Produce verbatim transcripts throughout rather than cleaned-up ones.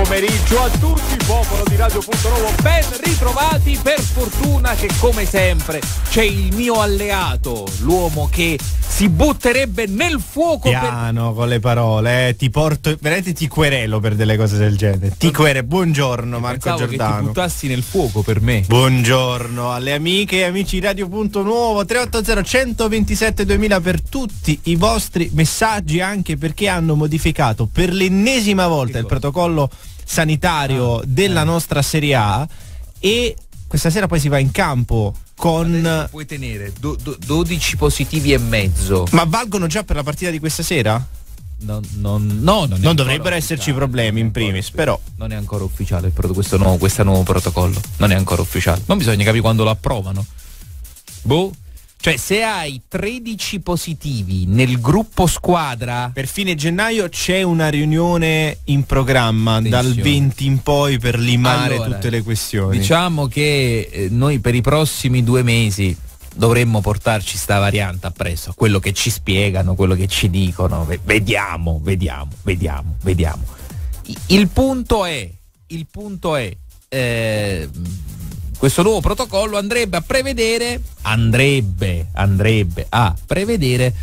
pomeriggio a tutti, popolo di Radio Punto Nuovo, ben ritrovati. Per fortuna che come sempre c'è il mio alleato, l'uomo che si butterebbe nel fuoco. Piano per... con le parole, eh, ti porto, veramente ti querelo per delle cose del genere. Ti querelo. Buongiorno Marco Pensavo Giordano. che ti buttassi nel fuoco per me. Buongiorno alle amiche e amici di Radio Punto Nuovo. Tre otto zero uno due sette duemila per tutti i vostri messaggi, anche perché hanno modificato per l'ennesima volta il protocollo sanitario ah, della eh. nostra Serie A, e questa sera poi si va in campo con... Puoi tenere do, do, dodici positivi e mezzo. Ma valgono già per la partita di questa sera? Non, non, no, non, non dovrebbero esserci problemi in primis, però non è ancora ufficiale il proto- questo, nuovo, questo nuovo protocollo. Non è ancora ufficiale. Non bisogna capire quando lo approvano. Boh. Cioè, se hai tredici positivi nel gruppo squadra, per fine gennaio c'è una riunione in programma. Attenzione. Dal venti in poi, per limare allora, tutte le questioni. Diciamo che eh, noi per i prossimi due mesi dovremmo portarci sta variante appresso, quello che ci spiegano, quello che ci dicono. Vediamo, vediamo, vediamo, vediamo. Il punto è, il punto è, eh, questo nuovo protocollo andrebbe a prevedere, andrebbe, andrebbe a prevedere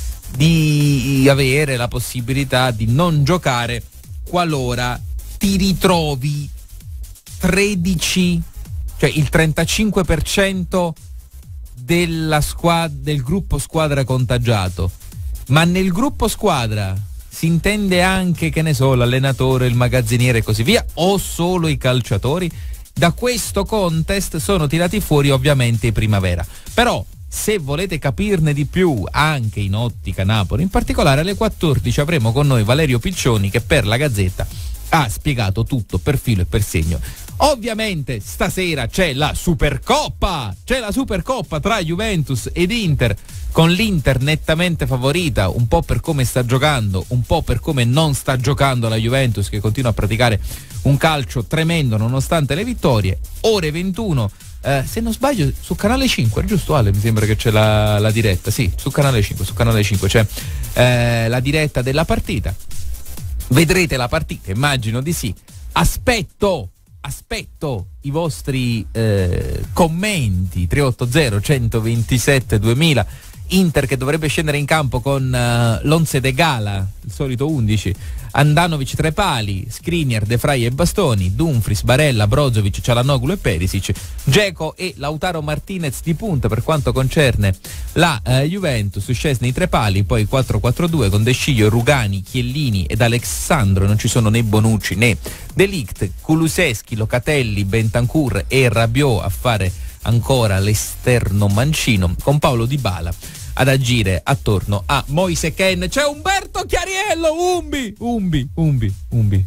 di avere la possibilità di non giocare qualora ti ritrovi tredici, cioè il trentacinque per cento della squadra, del gruppo squadra contagiato. Ma nel gruppo squadra si intende anche, che ne so, l'allenatore, il magazziniere e così via, o solo i calciatori? Da questo contest sono tirati fuori ovviamente i Primavera. Però se volete capirne di più anche in Ottica Napoli, in particolare alle quattordici avremo con noi Valerio Piccioni, che per la Gazzetta ha spiegato tutto per filo e per segno. Ovviamente stasera c'è la Supercoppa, c'è la Supercoppa tra Juventus ed Inter, con l'Inter nettamente favorita, un po' per come sta giocando, un po' per come non sta giocando la Juventus, che continua a praticare un calcio tremendo nonostante le vittorie. Ore ventuno, eh, se non sbaglio su Canale cinque, giusto Ale? Mi sembra che c'è la, la diretta, sì, su Canale cinque, su Canale cinque c'è eh, la diretta della partita. Vedrete la partita, immagino di sì. Aspetto Aspetto i vostri eh, commenti. Tre otto zero uno due sette duemila. Inter che dovrebbe scendere in campo con uh, l'once de gala, il solito undici: Andanovic tre pali, Skriniar, De Vrij e Bastoni, Dumfries, Barella, Brozovic, Çalhanoğlu e Perisic, Dzeko e Lautaro Martinez di punta per quanto concerne la uh, Juventus, Szczesny tre pali, poi quattro quattro due con De Sciglio, Rugani, Chiellini ed Alexandro. Non ci sono né Bonucci né De Ligt, Kulusevski, Locatelli, Bentancur e Rabiot a fare ancora l'esterno mancino, con Paolo Dybala ad agire attorno a Moise Kean. C'è Umberto Chiariello. Umbi, Umbi, Umbi, Umbi.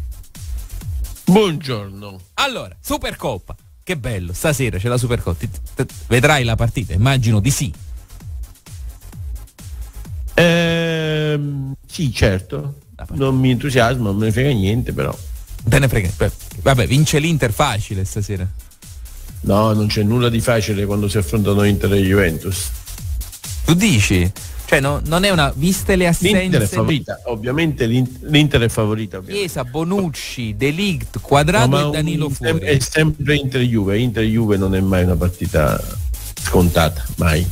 Buongiorno. Allora, Supercoppa, che bello, stasera c'è la Supercoppa. Vedrai la partita, immagino di sì. Ehm, sì, certo. Non mi entusiasma, non me ne frega niente, però. Te ne frega. Vabbè, vince l'Inter facile stasera. No, non c'è nulla di facile quando si affrontano Inter e Juventus. Tu dici? Cioè no, non è una, viste le assenze. L'Inter è favorita, ovviamente l'Inter, l'Inter è favorita. Ovviamente. Chiesa, Bonucci, De Ligt, Quadrado no, e Danilo un, fuori. È sempre Inter-Juve, Inter-Juve non è mai una partita scontata, mai.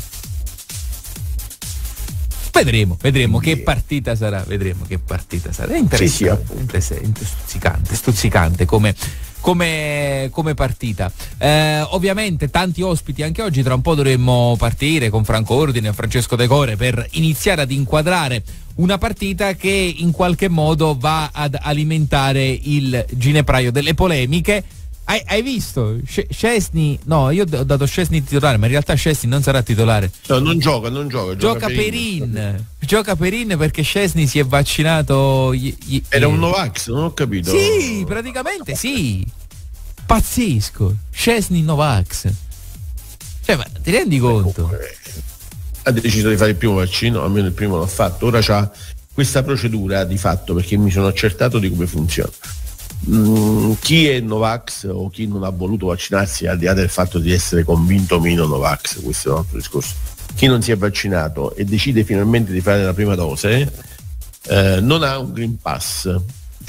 Vedremo, vedremo che partita sarà, vedremo che partita sarà. È interessante, sì, sì, stuzzicante, stuzzicante come, come, come partita. Eh, ovviamente tanti ospiti anche oggi, tra un po' dovremmo partire con Franco Ordine e Francesco De Core per iniziare ad inquadrare una partita che in qualche modo va ad alimentare il ginepraio delle polemiche. Hai, hai visto? Szczesny, no, io ho dato Szczesny titolare, ma in realtà Szczesny non sarà titolare. No, non gioca, non gioca. Gioca, gioca Perin. Perin. Gioca Perin perché Szczesny si è vaccinato. Gli, gli, Era un Novax, non ho capito. Sì, praticamente sì. Pazzesco. Szczesny Novax. Cioè, ma ti rendi conto? Ha deciso di fare il primo vaccino, almeno il primo l'ha fatto. Ora c'ha questa procedura di fatto, perché mi sono accertato di come funziona. Mm, chi è Novax o chi non ha voluto vaccinarsi, al di là del fatto di essere convinto o meno Novax, questo è un altro discorso, chi non si è vaccinato e decide finalmente di fare la prima dose eh, non ha un Green Pass,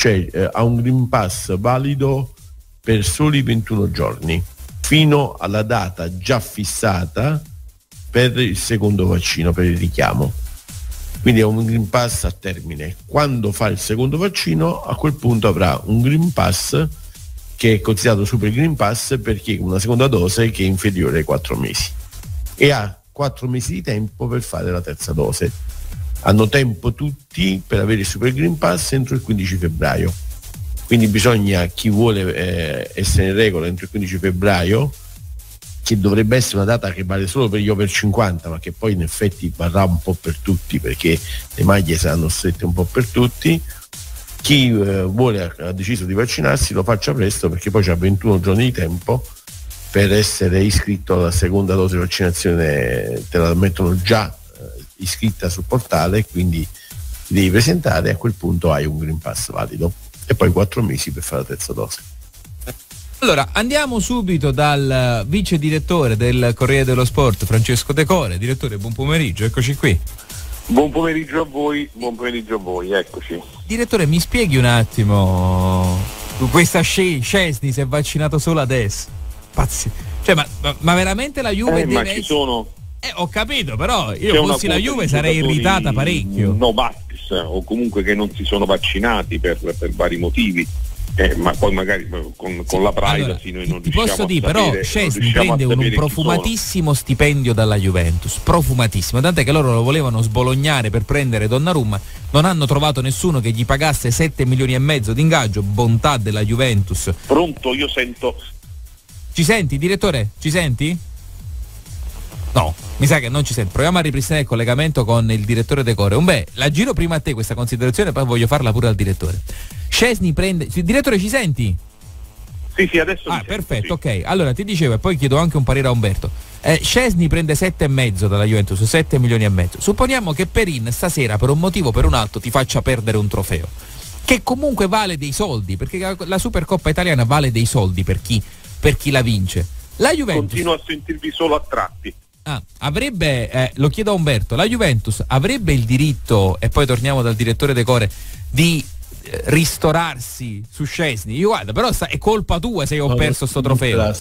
cioè eh, ha un Green Pass valido per soli ventuno giorni, fino alla data già fissata per il secondo vaccino, per il richiamo. Quindi è un Green Pass a termine. Quando fa il secondo vaccino, a quel punto avrà un Green Pass che è considerato Super Green Pass, perché una seconda dose che è inferiore ai quattro mesi, e ha quattro mesi di tempo per fare la terza dose. Hanno tempo tutti per avere il Super Green Pass entro il quindici febbraio. Quindi bisogna, chi vuole eh, essere in regola entro il quindici febbraio, che dovrebbe essere una data che vale solo per gli over cinquanta, ma che poi in effetti varrà un po' per tutti, perché le maglie saranno strette un po' per tutti. Chi eh, vuole ha deciso di vaccinarsi, lo faccia presto, perché poi c'ha ventuno giorni di tempo per essere iscritto alla seconda dose di vaccinazione. Te la mettono già eh, iscritta sul portale, quindi ti devi presentare, e a quel punto hai un Green Pass valido, e poi quattro mesi per fare la terza dose. Allora, andiamo subito dal vice direttore del Corriere dello Sport, Francesco De Core. Direttore, buon pomeriggio, eccoci qui. Buon pomeriggio a voi, buon pomeriggio a voi, eccoci. Direttore, mi spieghi un attimo, questa Szczęsny si è vaccinato solo adesso? Pazzi. Cioè, ma, ma, ma veramente la Juve eh, deve... Ma ci sono... Eh, ho capito, però io fossi la Juve sarei irritata parecchio. No vax, o comunque che non si sono vaccinati per, per vari motivi. Eh, ma poi magari con, con la privacy allora, noi non ti posso dire, però Szczęsny prende un profumatissimo stipendio dalla Juventus, profumatissimo, tant'è che loro lo volevano sbolognare per prendere Donnarumma, non hanno trovato nessuno che gli pagasse sette milioni e mezzo di ingaggio, bontà della Juventus. Pronto, io sento. Ci senti, direttore? Ci senti? No, mi sa che non ci sente. Proviamo a ripristinare il collegamento con il direttore De Core. Beh, la giro prima a te questa considerazione, poi voglio farla pure al direttore. Szczęsny prende... Direttore, ci senti? Sì, sì, adesso Ah, mi perfetto, sento, sì. Ok. Allora ti dicevo, e poi chiedo anche un parere a Umberto. Eh, Szczęsny prende sette e mezzo dalla Juventus, sette milioni e mezzo. Supponiamo che Perin stasera, per un motivo o per un altro, ti faccia perdere un trofeo, che comunque vale dei soldi, perché la Supercoppa italiana vale dei soldi per chi, per chi la vince. La Juventus... Continuo a sentirvi solo a tratti. Ah, avrebbe, eh, lo chiedo a Umberto, la Juventus avrebbe il diritto, e poi torniamo dal direttore De Core, di eh, ristorarsi su Szczęsny? Io guarda, però sta, è colpa tua se io ho no, perso sto trofeo.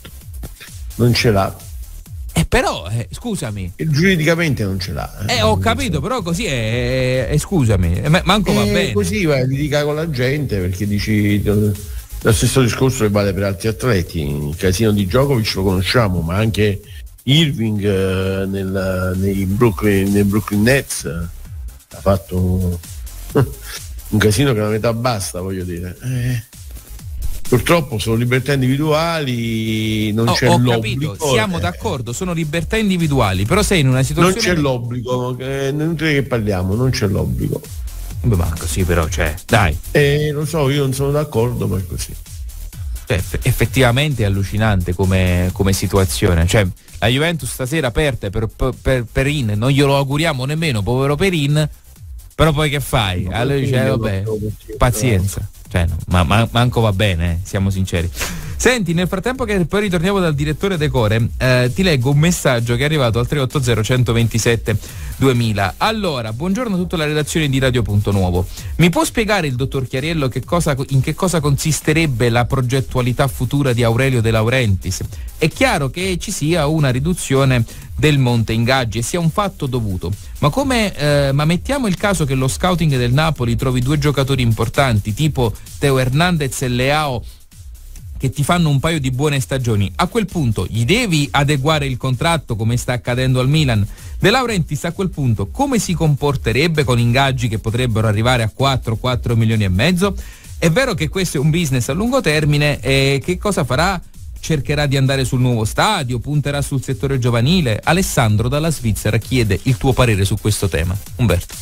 Non ce l'ha. Eh però, eh, scusami. E giuridicamente non ce l'ha. Eh, ho capito, però così è, è, è scusami, eh, manco va eh, bene. Così vai, litiga con la gente, perché dici... Lo stesso discorso che vale per altri atleti. Il casino di Djokovic lo conosciamo, ma anche Irving eh, nel, nei Brooklyn, nei Brooklyn Nets eh, ha fatto un, un casino che la metà basta, voglio dire. Eh, purtroppo sono libertà individuali, non oh, c'è ho l'obbligo. Capito, siamo eh. d'accordo, sono libertà individuali, però sei in una situazione... Non c'è l'obbligo, è inutile che parliamo, non c'è l'obbligo. Beh, ma così però c'è, dai. Eh, lo so, io non sono d'accordo, ma è così. Cioè, effettivamente è allucinante come, come situazione. Cioè, la Juventus stasera perde per, per, per Perin, non glielo auguriamo nemmeno, povero Perin, però poi che fai? No, allora dice, eh, vabbè, pazienza. Cioè, no, ma, ma manco va bene, eh, siamo sinceri. Senti, nel frattempo che poi ritorniamo dal direttore De Core, eh, ti leggo un messaggio che è arrivato al tre otto zero centoventisette duemila. Allora, buongiorno a tutta la redazione di Radio Punto Nuovo. Mi può spiegare il dottor Chiariello che cosa, in che cosa consisterebbe la progettualità futura di Aurelio De Laurentiis? È chiaro che ci sia una riduzione del monte ingaggi e sia un fatto dovuto, ma come eh, ma mettiamo il caso che lo scouting del Napoli trovi due giocatori importanti tipo Teo Hernandez e Leao che ti fanno un paio di buone stagioni, a quel punto gli devi adeguare il contratto come sta accadendo al Milan. De Laurentiis a quel punto come si comporterebbe con ingaggi che potrebbero arrivare a quattro quattro milioni e mezzo? È vero che questo è un business a lungo termine, e che cosa farà? Cercherà di andare sul nuovo stadio, punterà sul settore giovanile? Alessandro dalla Svizzera chiede il tuo parere su questo tema. Umberto.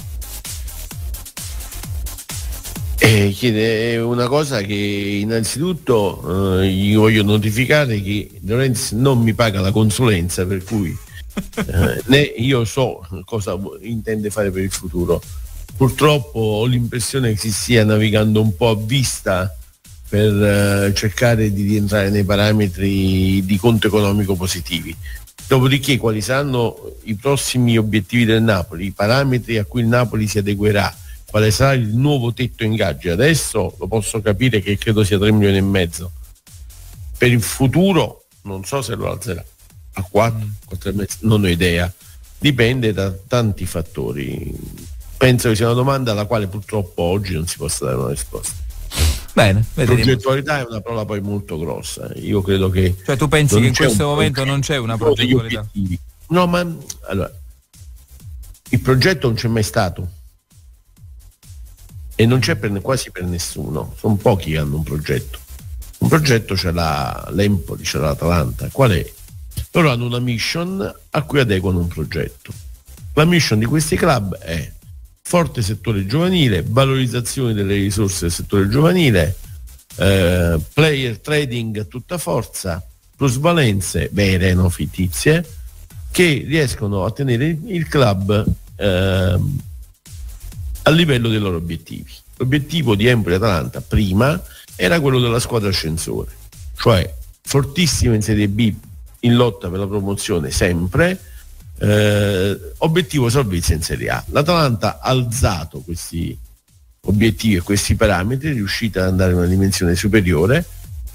Eh, chiede una cosa che innanzitutto eh, gli voglio notificare che Lorenz non mi paga la consulenza, per cui eh, né io so cosa intende fare per il futuro. Purtroppo ho l'impressione che si stia navigando un po' a vista per eh, cercare di rientrare nei parametri di conto economico positivi. Dopodiché quali saranno i prossimi obiettivi del Napoli, i parametri a cui il Napoli si adeguerà, quale sarà il nuovo tetto ingaggi. Adesso lo posso capire che credo sia tre milioni e mezzo. Per il futuro non so se lo alzerà a quattro, quattro e mezzo, non ho idea. Dipende da tanti fattori. Penso che sia una domanda alla quale purtroppo oggi non si possa dare una risposta. Bene, vedremo. Progettualità è una parola poi molto grossa. Io credo che. Cioè tu pensi che in questo momento non c'è una progettualità? No, ma allora il progetto non c'è mai stato. E non c'è per, quasi per nessuno. Sono pochi che hanno un progetto. Un progetto c'è la, l'Empoli, c'è l'Atalanta. Qual è? Loro hanno una mission a cui adeguano un progetto. La mission di questi club è forte settore giovanile, valorizzazione delle risorse del settore giovanile, eh, player trading a tutta forza, plusvalenze vere, non fittizie, che riescono a tenere il club eh, a livello dei loro obiettivi. L'obiettivo di Empoli e Atalanta prima era quello della squadra ascensore, cioè fortissima in Serie B, in lotta per la promozione sempre, eh, obiettivo salvezza in Serie A. L'Atalanta ha alzato questi obiettivi e questi parametri, è riuscita ad andare in una dimensione superiore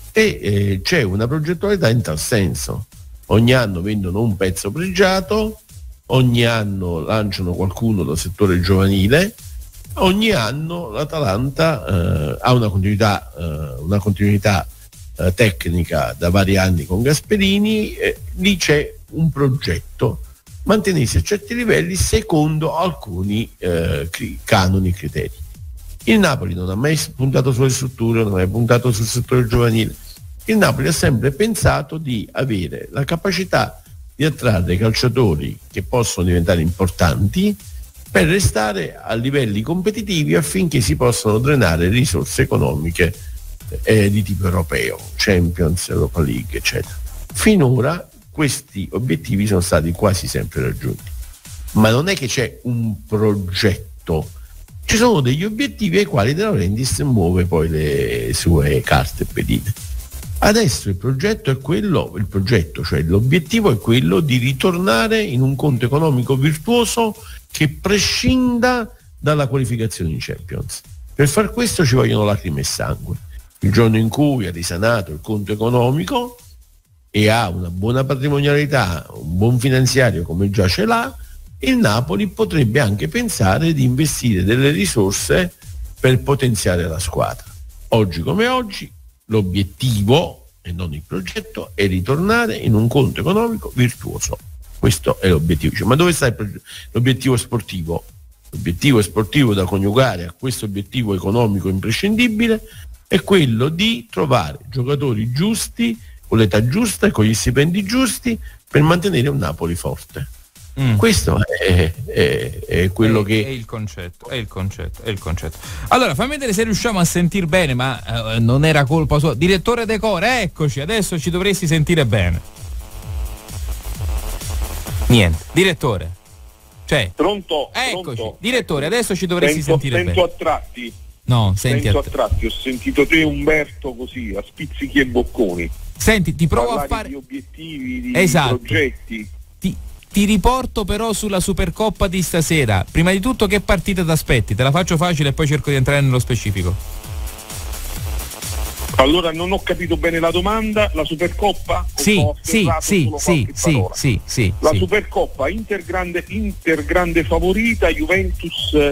e eh, c'è una progettualità in tal senso. Ogni anno vendono un pezzo pregiato, ogni anno lanciano qualcuno dal settore giovanile, ogni anno l'Atalanta eh, ha una continuità, eh, una continuità eh, tecnica da vari anni con Gasperini, eh, lì c'è un progetto, mantenersi a certi livelli secondo alcuni eh, cri- canoni, criteri. Il Napoli non ha mai puntato sulle strutture, non ha mai puntato sul settore giovanile. Il Napoli ha sempre pensato di avere la capacità di attrarre calciatori che possono diventare importanti per restare a livelli competitivi affinché si possano drenare risorse economiche eh, di tipo europeo, Champions, Europa League, eccetera. Finora questi obiettivi sono stati quasi sempre raggiunti, ma non è che c'è un progetto, ci sono degli obiettivi ai quali De Laurentiis muove poi le sue carte e pedine. Adesso il progetto è quello, il progetto, cioè l'obiettivo è quello di ritornare in un conto economico virtuoso che prescinda dalla qualificazione in Champions. Per far questo ci vogliono lacrime e sangue. Il giorno in cui ha risanato il conto economico e ha una buona patrimonialità, un buon finanziario come già ce l'ha, il Napoli potrebbe anche pensare di investire delle risorse per potenziare la squadra. Oggi come oggi l'obiettivo, e non il progetto, è ritornare in un conto economico virtuoso. Questo è l'obiettivo. Cioè, ma dove sta il progetto? L'obiettivo sportivo? L'obiettivo sportivo da coniugare a questo obiettivo economico imprescindibile è quello di trovare giocatori giusti, con l'età giusta e con gli stipendi giusti per mantenere un Napoli forte. Mm. Questo è, è, è quello è, che è il concetto, è il concetto, è il concetto. Allora, fammi vedere se riusciamo a sentir bene, ma eh, non era colpa sua. Direttore Decore, eccoci, adesso ci dovresti sentire bene. Niente, direttore. Cioè, pronto? Eccoci, pronto. direttore, adesso ci dovresti sento, sentire sento bene. Sento a tratti. No, senti sento a a tratti, ho sentito te Umberto così, a spizzichi e bocconi. Senti, ti provo parlare a fare di obiettivi, di esatto. progetti. Ti, ti riporto però sulla Supercoppa di stasera. Prima di tutto che partita ti aspetti? Te la faccio facile e poi cerco di entrare nello specifico. Allora non ho capito bene la domanda, la Supercoppa? Sì, sì, sì, sì, sì, sì, sì. La sì. Supercoppa, Inter grande, Inter grande favorita, Juventus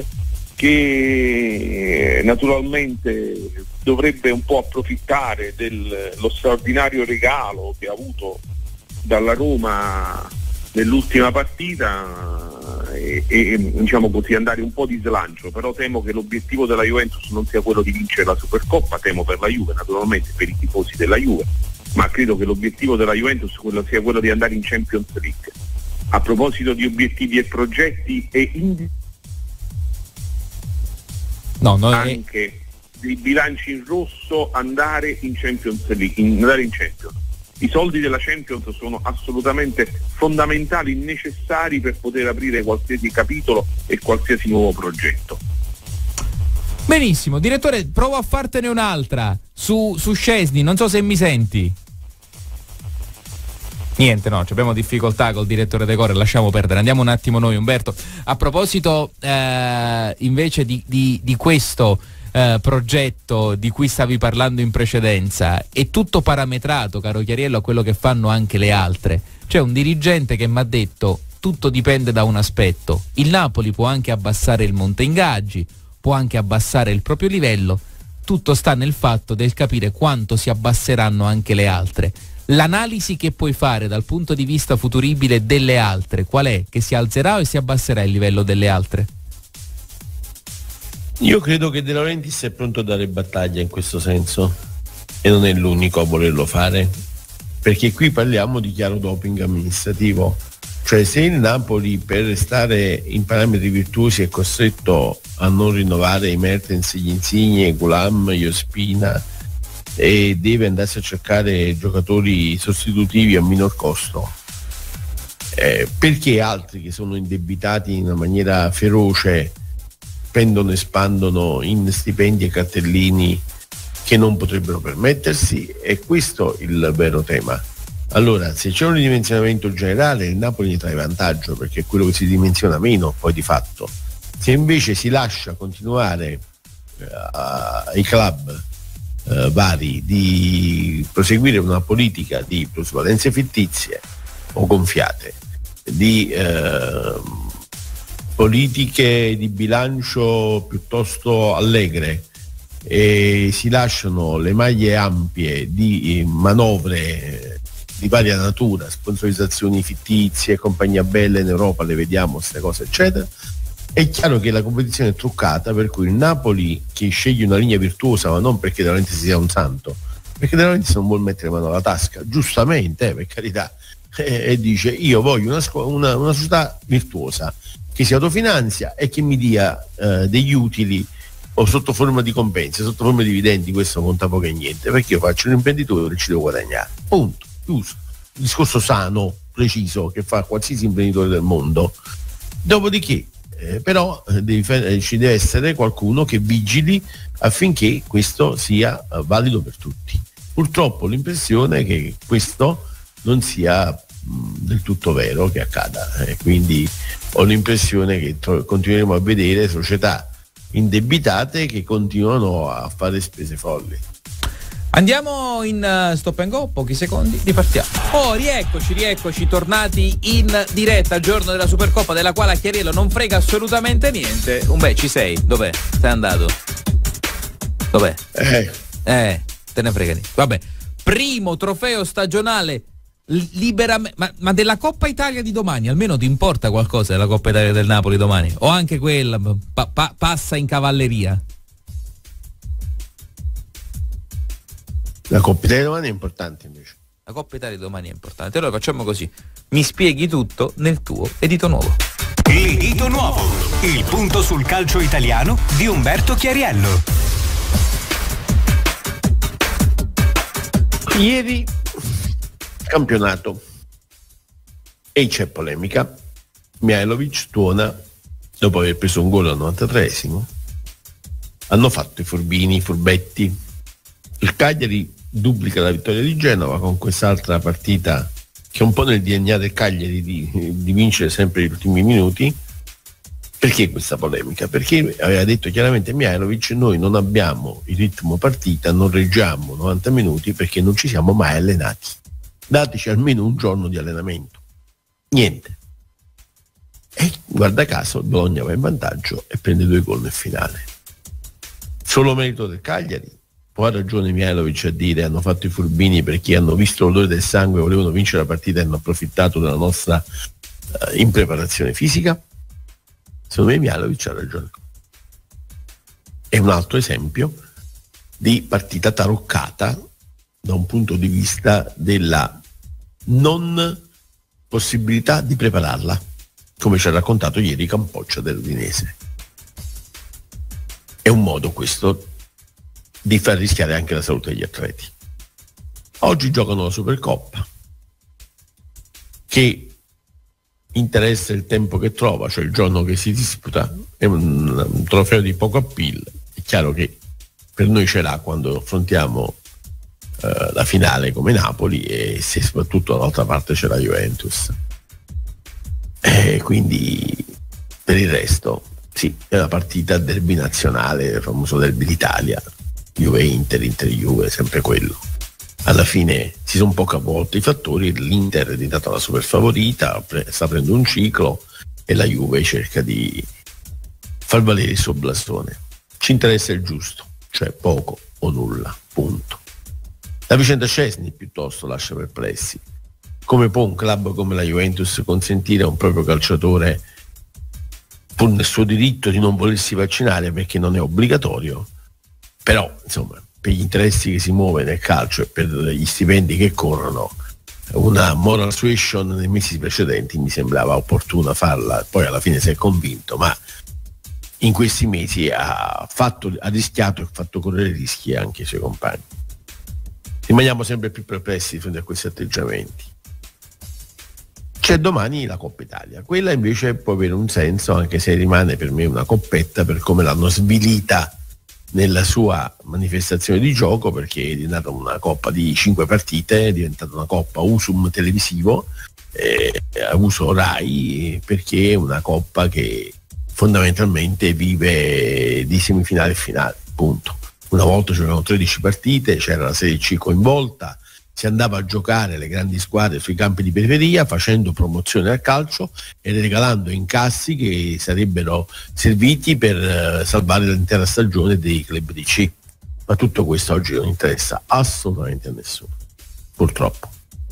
che naturalmente dovrebbe un po' approfittare dello straordinario regalo che ha avuto dalla Roma nell'ultima partita e, e diciamo così andare un po' di slancio, però temo che l'obiettivo della Juventus non sia quello di vincere la Supercoppa, temo per la Juve, naturalmente per i tifosi della Juve, ma credo che l'obiettivo della Juventus quello sia quello di andare in Champions League. A proposito di obiettivi e progetti e indi- no, no, anche è... dei bilanci in rosso, andare in Champions League, in, andare in Champions. I soldi della Champions sono assolutamente fondamentali, necessari per poter aprire qualsiasi capitolo e qualsiasi nuovo progetto. Benissimo, direttore, provo a fartene un'altra su, su Szczesny, non so se mi senti. Niente, no, abbiamo difficoltà col direttore Decore, lasciamo perdere, andiamo un attimo noi, Umberto. A proposito eh, invece di, di, di questo eh, progetto di cui stavi parlando in precedenza, è tutto parametrato, caro Chiariello, a quello che fanno anche le altre. C'è un dirigente che mi ha detto tutto dipende da un aspetto, il Napoli può anche abbassare il monte ingaggi, può anche abbassare il proprio livello, tutto sta nel fatto del capire quanto si abbasseranno anche le altre. L'analisi che puoi fare dal punto di vista futuribile delle altre, qual è? Che si alzerà o si abbasserà il livello delle altre? Io credo che De Laurentiis è pronto a dare battaglia in questo senso e non è l'unico a volerlo fare, perché qui parliamo di chiaro doping amministrativo, cioè se il Napoli per restare in parametri virtuosi è costretto a non rinnovare i Mertens, gli Insigne, Gulam, Iospina e deve andarsi a cercare giocatori sostitutivi a minor costo, eh, perché altri che sono indebitati in una maniera feroce spendono e spandono in stipendi e cartellini che non potrebbero permettersi? È questo il vero tema. Allora, se c'è un ridimensionamento generale, il Napoli ne trae vantaggio perché è quello che si dimensiona meno poi di fatto. Se invece si lascia continuare uh, ai club Uh, vari di proseguire una politica di plusvalenze fittizie o gonfiate, di uh, politiche di bilancio piuttosto allegre, e si lasciano le maglie ampie di manovre di varia natura, sponsorizzazioni fittizie, compagnia bella in Europa, le vediamo queste cose eccetera, è chiaro che la competizione è truccata, per cui il Napoli che sceglie una linea virtuosa, ma non perché De Laurentiis sia un santo, perché De Laurentiis non vuole mettere mano alla tasca, giustamente, eh, per carità, e, e dice io voglio una, una, una società virtuosa che si autofinanzia e che mi dia eh, degli utili o sotto forma di compensi, sotto forma di dividendi, questo conta poco e niente, perché io faccio l'imprenditore e ci devo guadagnare, punto, chiuso. Il discorso sano, preciso, che fa qualsiasi imprenditore del mondo. Dopodiché Eh, però eh, devi, ci deve essere qualcuno che vigili affinché questo sia eh, valido per tutti. Purtroppo l'impressione è che questo non sia mh, del tutto vero che accada, eh, quindi ho l'impressione che tro- continueremo a vedere società indebitate che continuano a fare spese folli. Andiamo in uh, stop and go, pochi secondi, ripartiamo. Oh, rieccoci, rieccoci, tornati in diretta al giorno della Supercoppa, della quale a Chiariello non frega assolutamente niente. Un beh, ci sei? Dov'è? Sei andato? Dov'è? Eh. Eh, te ne frega niente. Vabbè, primo trofeo stagionale liberamente, ma, ma della Coppa Italia di domani, almeno ti importa qualcosa della Coppa Italia del Napoli domani? O anche quella pa- pa- passa in cavalleria? La Coppa Italia domani è importante invece. La Coppa Italia domani è importante. Allora facciamo così: mi spieghi tutto nel tuo edito nuovo. L'edito nuovo, il punto sul calcio italiano di Umberto Chiariello. Ieri campionato e c'è polemica. Mihajlovic tuona dopo aver preso un gol al novantatreesimo. Hanno fatto i furbini, i furbetti. Il Cagliari duplica la vittoria di Genova con quest'altra partita che è un po' nel D N A del Cagliari di, di vincere sempre gli ultimi minuti. Perché questa polemica? Perché aveva detto chiaramente Mihajlovic: noi non abbiamo il ritmo partita, non reggiamo novanta minuti perché non ci siamo mai allenati, dateci almeno un giorno di allenamento. Niente. E guarda caso il Bologna va in vantaggio e prende due gol nel finale. Solo merito del Cagliari? Può ha ragione Mihajlovic a dire hanno fatto i furbini perché hanno visto l'odore del sangue e volevano vincere la partita e hanno approfittato della nostra uh, impreparazione fisica? Secondo me Mihajlovic ha ragione. È un altro esempio di partita taroccata da un punto di vista della non possibilità di prepararla, come ci ha raccontato ieri Campoccia dell'Udinese. È un modo questo di far rischiare anche la salute degli atleti. Oggi giocano la Supercoppa, che interessa il tempo che trova, cioè il giorno che si disputa, è un, un trofeo di poco appeal. È chiaro che per noi ce l'ha quando affrontiamo eh, la finale come Napoli, e se soprattutto dall'altra parte c'è la Juventus. E quindi per il resto sì, è una partita derby nazionale, il famoso derby d'Italia, Juve-Inter, Inter-Juve, sempre quello. Alla fine si sono un po' capovolti i fattori, l'Inter è diventata la super favorita, sta aprendo un ciclo e la Juve cerca di far valere il suo blasone. Ci interessa il giusto, cioè poco o nulla, punto. La vicenda Szczęsny piuttosto lascia perplessi. Come può un club come la Juventus consentire a un proprio calciatore, pur nel suo diritto di non volersi vaccinare perché non è obbligatorio, però insomma per gli interessi che si muove nel calcio e per gli stipendi che corrono, una moral suasion nei mesi precedenti mi sembrava opportuna farla, poi alla fine si è convinto, ma in questi mesi ha, fatto, ha rischiato e ha fatto correre rischi anche ai suoi compagni. Rimaniamo sempre più perplessi di fronte a questi atteggiamenti. C'è domani la Coppa Italia, quella invece può avere un senso, anche se rimane per me una coppetta per come l'hanno svilita nella sua manifestazione di gioco, perché è diventata una coppa di cinque partite, è diventata una coppa usum televisivo, eh, a uso Rai, perché è una coppa che fondamentalmente vive di semifinale e finale, punto. Una volta c'erano tredici partite, c'era la Serie C coinvolta, si andava a giocare le grandi squadre sui campi di periferia facendo promozione al calcio e regalando incassi che sarebbero serviti per uh, salvare l'intera stagione dei club di C. Ma tutto questo oggi non interessa assolutamente a nessuno, purtroppo.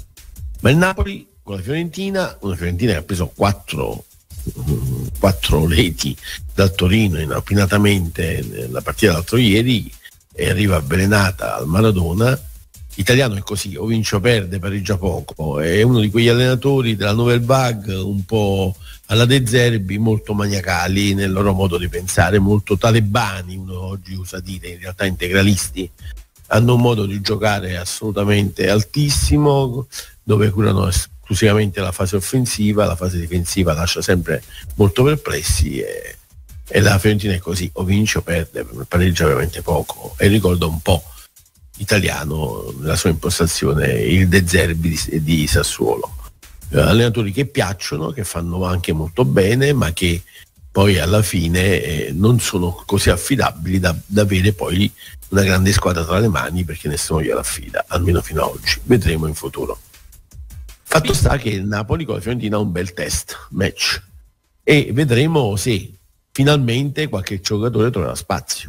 Ma il Napoli con la Fiorentina, una Fiorentina che ha preso quattro, um, quattro reti dal Torino inopinatamente nella partita dell'altro ieri, e arriva avvelenata al Maradona. Italiano è così, o vince o perde, pareggia poco, è uno di quegli allenatori della Nouvelle Vague un po' alla De Zerbi, molto maniacali nel loro modo di pensare, molto talebani, uno oggi usa dire, in realtà integralisti, hanno un modo di giocare assolutamente altissimo, dove curano esclusivamente la fase offensiva, la fase difensiva lascia sempre molto perplessi, e, e la Fiorentina è così, o vince o perde, pareggia veramente poco, e ricorda un po' Italiano nella sua impostazione il De Zerbi di, di Sassuolo, eh, allenatori che piacciono, che fanno anche molto bene, ma che poi alla fine eh, non sono così affidabili da, da avere poi una grande squadra tra le mani, perché nessuno gliela affida, almeno fino ad oggi. Vedremo in futuro. Fatto sta che il Napoli con la Fiorentina ha un bel test match e vedremo se finalmente qualche giocatore troverà spazio.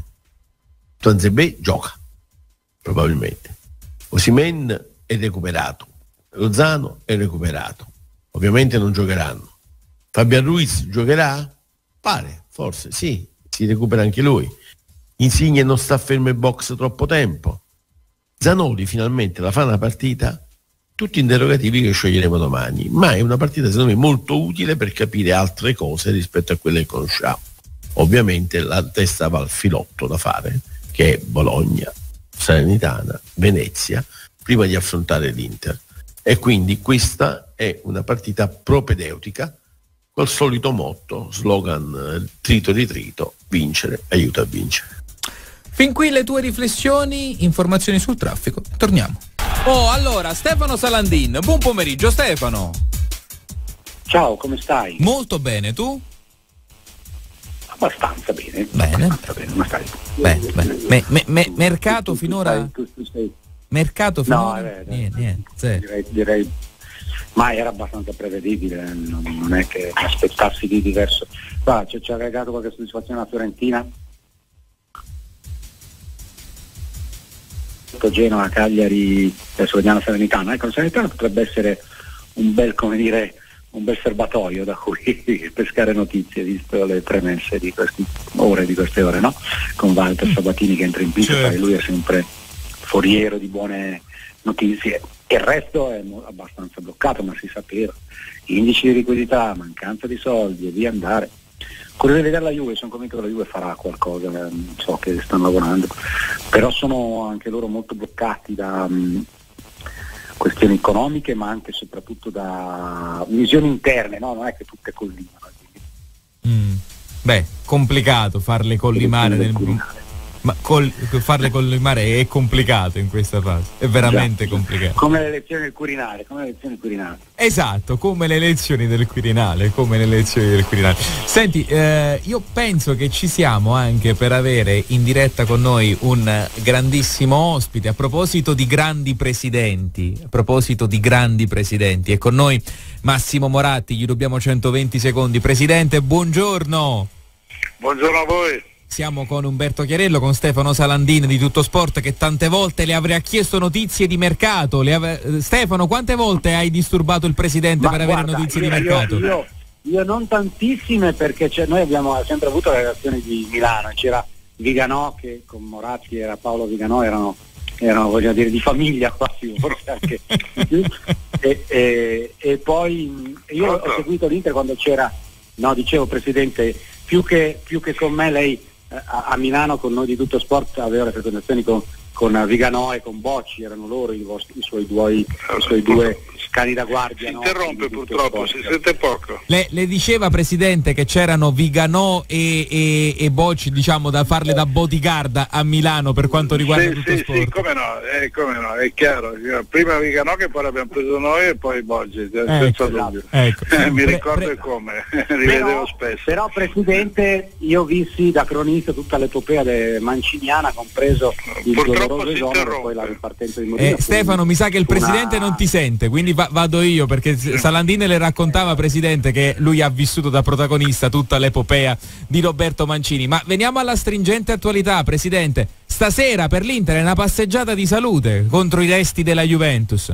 Tuanzebe gioca probabilmente, Osimhen è recuperato, Lozano è recuperato, ovviamente non giocheranno. Fabian Ruiz giocherà? Pare, forse sì, si recupera anche lui. Insigne non sta fermo in box troppo tempo. Zanoli finalmente la fa una partita? Tutti interrogativi che scioglieremo domani, ma è una partita secondo me molto utile per capire altre cose rispetto a quelle che conosciamo. Ovviamente la testa va al filotto da fare, che è Bologna, Salernitana, Venezia, prima di affrontare l'Inter, e quindi questa è una partita propedeutica col solito motto, slogan trito di trito, vincere aiuta a vincere. Fin qui le tue riflessioni, informazioni sul traffico, torniamo. Oh, allora, Stefano Salandin, buon pomeriggio Stefano. Ciao, come stai? Molto bene, tu? Abbastanza bene. Bene. Abbastanza bene, ma stai. Bene, bene. Me, me, me, mercato tu, tu, finora? Tu, tu sei... Mercato finora? No, eh, niente, niente. Sì. Direi, direi, ma era abbastanza prevedibile, non, non è che aspettassi di diverso. Va, ci ha regalato qualche soddisfazione la Fiorentina? Genoa, Cagliari, adesso vediamo la Salernitana. Ecco, la Salernitana potrebbe essere un bel, come dire, un bel serbatoio da cui pescare notizie, visto le premesse di queste ore, di queste ore, no? Con Walter Sabatini che entra in pista, certo. Lui è sempre foriero di buone notizie. Il resto è abbastanza bloccato, ma si sapeva. Indici di liquidità, mancanza di soldi e via andare. Curioso di vedere la Juve, sono convinto che la Juve farà qualcosa, so che stanno lavorando, però sono anche loro molto bloccati da um, questioni economiche, ma anche e soprattutto da visioni interne, no? Non è che tutte collimano. Mm. Beh, complicato farle collimare nel, Ma col, farle collimare è complicato in questa fase, è veramente Già. complicato. Come le elezioni del Quirinale, come le elezioni del Quirinale. Esatto, come le elezioni del Quirinale, come le elezioni del Quirinale. Senti, eh, io penso che ci siamo anche per avere in diretta con noi un grandissimo ospite. A proposito di grandi presidenti, a proposito di grandi presidenti, è con noi Massimo Moratti, gli rubiamo centoventi secondi. Presidente, buongiorno. Buongiorno a voi. Siamo con Umberto Chiarello, con Stefano Salandin di Tutto Sport, che tante volte le avrà chiesto notizie di mercato. Le ave... Stefano, quante volte hai disturbato il presidente Ma per guarda, avere notizie io, di mercato? Io, io, io non tantissime, perché cioè, noi abbiamo sempre avuto la relazione di Milano. C'era Viganò, che con Moratti era Paolo Viganò, erano, erano voglio dire di famiglia quasi, forse anche e, e, e poi io ho seguito l'Inter quando c'era, no dicevo Presidente, più che, più che con me lei A, a Milano con noi di Tutto Sport aveva le frequentazioni con, con Viganò e con Bocci, erano loro i, vostri, i suoi due, i suoi due cani da guardia. Si no? interrompe purtroppo, si sente poco. Le, le diceva Presidente che c'erano Viganò e, e, e Bocci, diciamo, da farle da bodyguard a Milano per quanto riguarda sì, Tutto sì, Sport. Sì, come no, eh, come no, è chiaro. Prima Viganò, che poi l'abbiamo preso noi, e poi Bocci, ecco, senza dubbio. Ecco. Eh, mi Pre, ricordo pre, come, rivedevo però, spesso. Però Presidente, io vissi da cronista tutta l'epopea de manciniana, compreso il Purtroppo doloroso si esonero e poi la ripartenza di Mourinho. Eh, Stefano, mi sa che il Presidente una... non ti sente, quindi va, vado io, perché Salandin le raccontava, Presidente, che lui ha vissuto da protagonista tutta l'epopea di Roberto Mancini. Ma veniamo alla stringente attualità, Presidente. Stasera per l'Inter è una passeggiata di salute contro i resti della Juventus.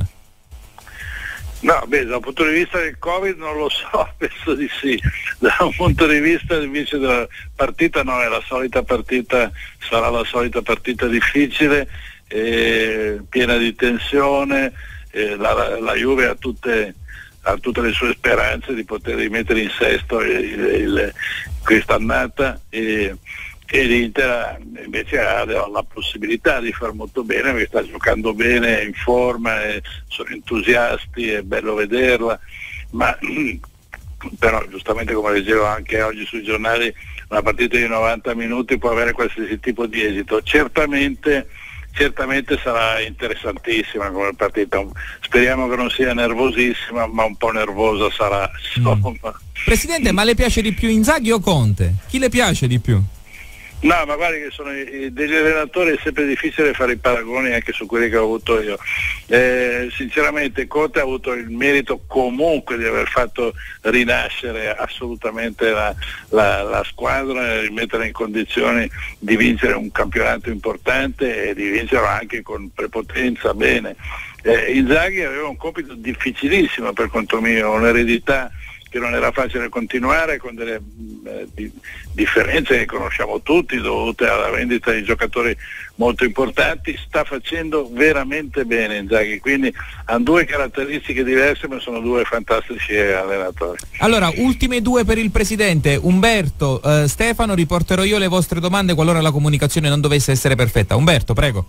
No, beh, dal punto di vista del Covid non lo so, penso di sì. Da un punto di vista invece della partita, no, è la solita partita, sarà la solita partita difficile, eh, piena di tensione, eh, la, la Juve ha tutte, ha tutte le sue speranze di poter rimettere in sesto il, il, quest'annata, e, e l'Inter invece ha la possibilità di far molto bene, perché sta giocando bene, è in forma, è, sono entusiasti, è bello vederla, ma però giustamente, come leggevo anche oggi sui giornali, una partita di novanta minuti può avere qualsiasi tipo di esito. Certamente certamente sarà interessantissima come partita, speriamo che non sia nervosissima, ma un po' nervosa sarà, insomma. Mm. Presidente, ma le piace di più Inzaghi o Conte? Chi le piace di più? No, ma guardi che sono i, degli allenatori, è sempre difficile fare i paragoni anche su quelli che ho avuto io. Eh, sinceramente Conte ha avuto il merito comunque di aver fatto rinascere assolutamente la, la, la squadra e rimetterla in condizioni di vincere un campionato importante e di vincerlo anche con prepotenza, bene. Eh, Inzaghi aveva un compito difficilissimo per conto mio, un'eredità che non era facile continuare, con delle eh, di, differenze che conosciamo tutti, dovute alla vendita di giocatori molto importanti. Sta facendo veramente bene Inzaghi, quindi hanno due caratteristiche diverse, ma sono due fantastici allenatori. Allora, ultime due per il Presidente. Umberto, eh, Stefano, riporterò io le vostre domande qualora la comunicazione non dovesse essere perfetta. Umberto, prego.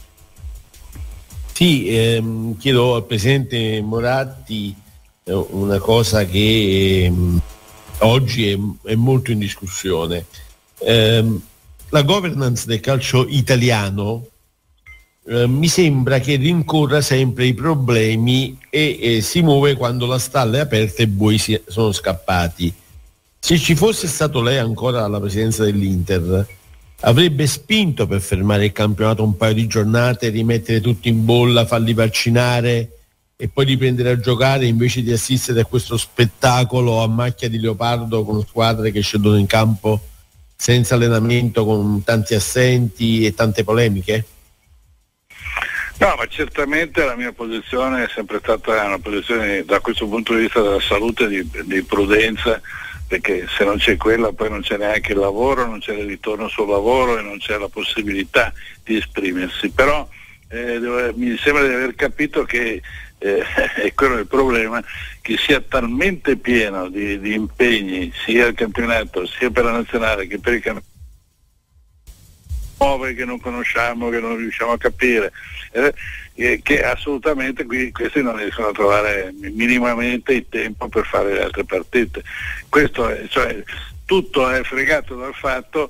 Sì, ehm, chiedo al Presidente Moratti una cosa che ehm, oggi è, è molto in discussione. Ehm, la governance del calcio italiano eh, mi sembra che rincorra sempre i problemi e, e si muove quando la stalla è aperta e i buoi si, sono scappati. Se ci fosse stato lei ancora alla presidenza dell'Inter, avrebbe spinto per fermare il campionato un paio di giornate, rimettere tutti in bolla, farli vaccinare e poi riprendere a giocare, invece di assistere a questo spettacolo a macchia di leopardo con squadre che scendono in campo senza allenamento, con tanti assenti e tante polemiche? No, ma certamente la mia posizione è sempre stata una posizione, da questo punto di vista della salute, di, di prudenza, perché se non c'è quella poi non c'è neanche il lavoro, non c'è il ritorno sul lavoro e non c'è la possibilità di esprimersi. Però eh, dove, mi sembra di aver capito che Eh, è quello il problema, che sia talmente pieno di, di impegni sia il campionato sia per la nazionale che per il campionato nuove che non conosciamo, che non riusciamo a capire, eh, che assolutamente qui questi non riescono a trovare minimamente il tempo per fare le altre partite. Questo è, cioè, tutto è fregato dal fatto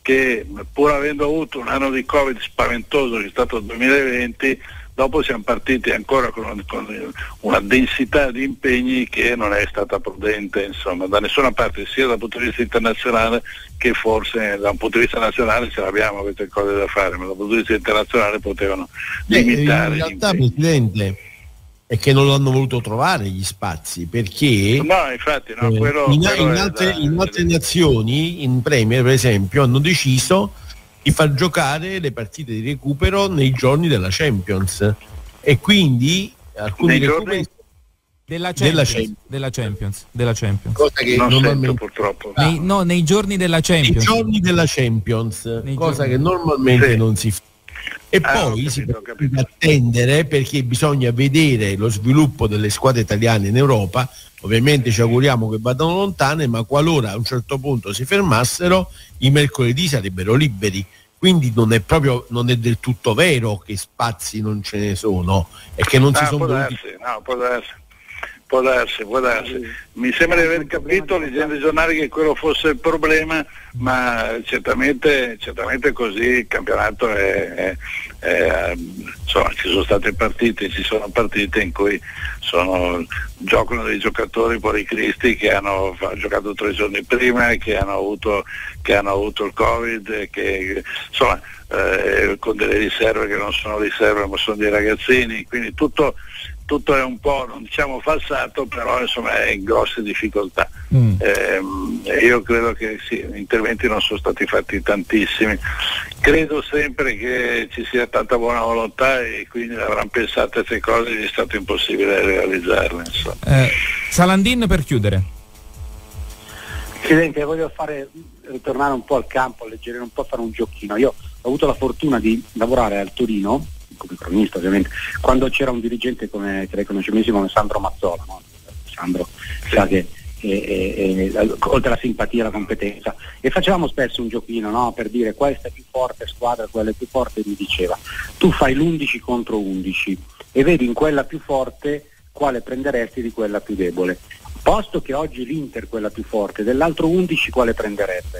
che pur avendo avuto un anno di Covid spaventoso che è stato il duemilaventi, dopo siamo partiti ancora con, con una densità di impegni che non è stata prudente, insomma, da nessuna parte, sia dal punto di vista internazionale che forse da un punto di vista nazionale ce l'abbiamo queste cose da fare, ma dal punto di vista internazionale potevano eh, limitare. In realtà, Presidente, è che non lo hanno voluto trovare gli spazi, perché no, infatti, no, eh, quello, in, quello in, altre, da, in altre nazioni, in Premier per esempio, hanno deciso di far giocare le partite di recupero nei giorni della Champions, e quindi alcuni nei recuperi giorni della della Champions, Champions. della Champions, della Champions. cosa che non sento normalmente purtroppo. Nei, no, nei giorni della Champions. i giorni della Champions, Nei cosa giorni. che normalmente Sì. non si fa. E Ah, ho poi capito, si ho può capito. attendere, perché bisogna vedere lo sviluppo delle squadre italiane in Europa. Ovviamente ci auguriamo che vadano lontane, ma qualora a un certo punto si fermassero, i mercoledì sarebbero liberi. Quindi non è proprio, non è del tutto vero che spazi non ce ne sono, è che non si Ah, sono può voluti. darsi, no, può darsi. Può darsi, può darsi. Mi sembra di aver capito leggendo i giornali che quello fosse il problema, ma certamente, certamente così il campionato è, è, è insomma, ci sono state partite, ci sono partite in cui sono, giocano dei giocatori policristi che hanno fa, giocato tre giorni prima, che hanno avuto, che hanno avuto il Covid, che insomma eh, con delle riserve che non sono riserve ma sono dei ragazzini, quindi tutto tutto è un po', non diciamo falsato, però insomma è in grosse difficoltà. Mm. Eh, io credo che sì, gli interventi non sono stati fatti tantissimi, credo sempre che ci sia tanta buona volontà e quindi avranno pensato a queste cose e gli è stato impossibile realizzarle. Eh, Salandin, per chiudere. Presidente, voglio fare, ritornare un po' al campo, alleggerire un po', fare un giochino. Io ho avuto la fortuna di lavorare al Torino come cronista, ovviamente, quando c'era un dirigente come, che lei conosce benissimo, come Sandro Mazzola, no? Sandro sa che e, e, e, oltre alla simpatia e alla competenza, e facevamo spesso un giochino, no? Per dire questa è più forte squadra, quella è più forte, e mi diceva tu fai l'undici contro undici e vedi in quella più forte quale prenderesti di quella più debole, posto che oggi l'Inter è quella più forte, dell'altro undici quale prenderebbe?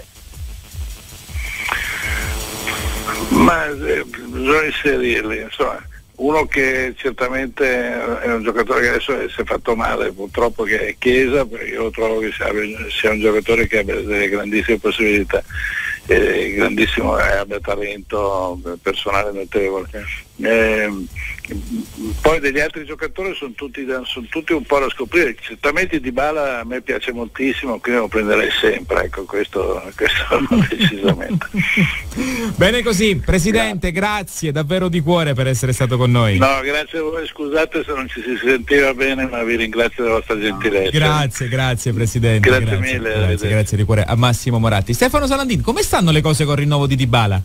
Ma eh, bisogna inserirli, insomma, uno che certamente è un giocatore che adesso si è fatto male, purtroppo, che è Chiesa, perché io trovo che sia, sia un giocatore che abbia delle grandissime possibilità, eh, grandissimo, eh, abbia talento personale notevole. Eh, poi degli altri giocatori sono tutti, sono tutti un po' da scoprire. Certamente Dybala a me piace moltissimo, quindi lo prenderei sempre, ecco, questo, questo decisamente. Bene così, Presidente, grazie davvero di cuore per essere stato con noi. No, grazie a voi, scusate se non ci si sentiva bene, ma vi ringrazio della vostra gentilezza. Grazie, grazie Presidente. Grazie, grazie mille. Grazie, grazie di cuore a Massimo Moratti. Stefano Salandin, come stanno le cose col rinnovo di Dybala?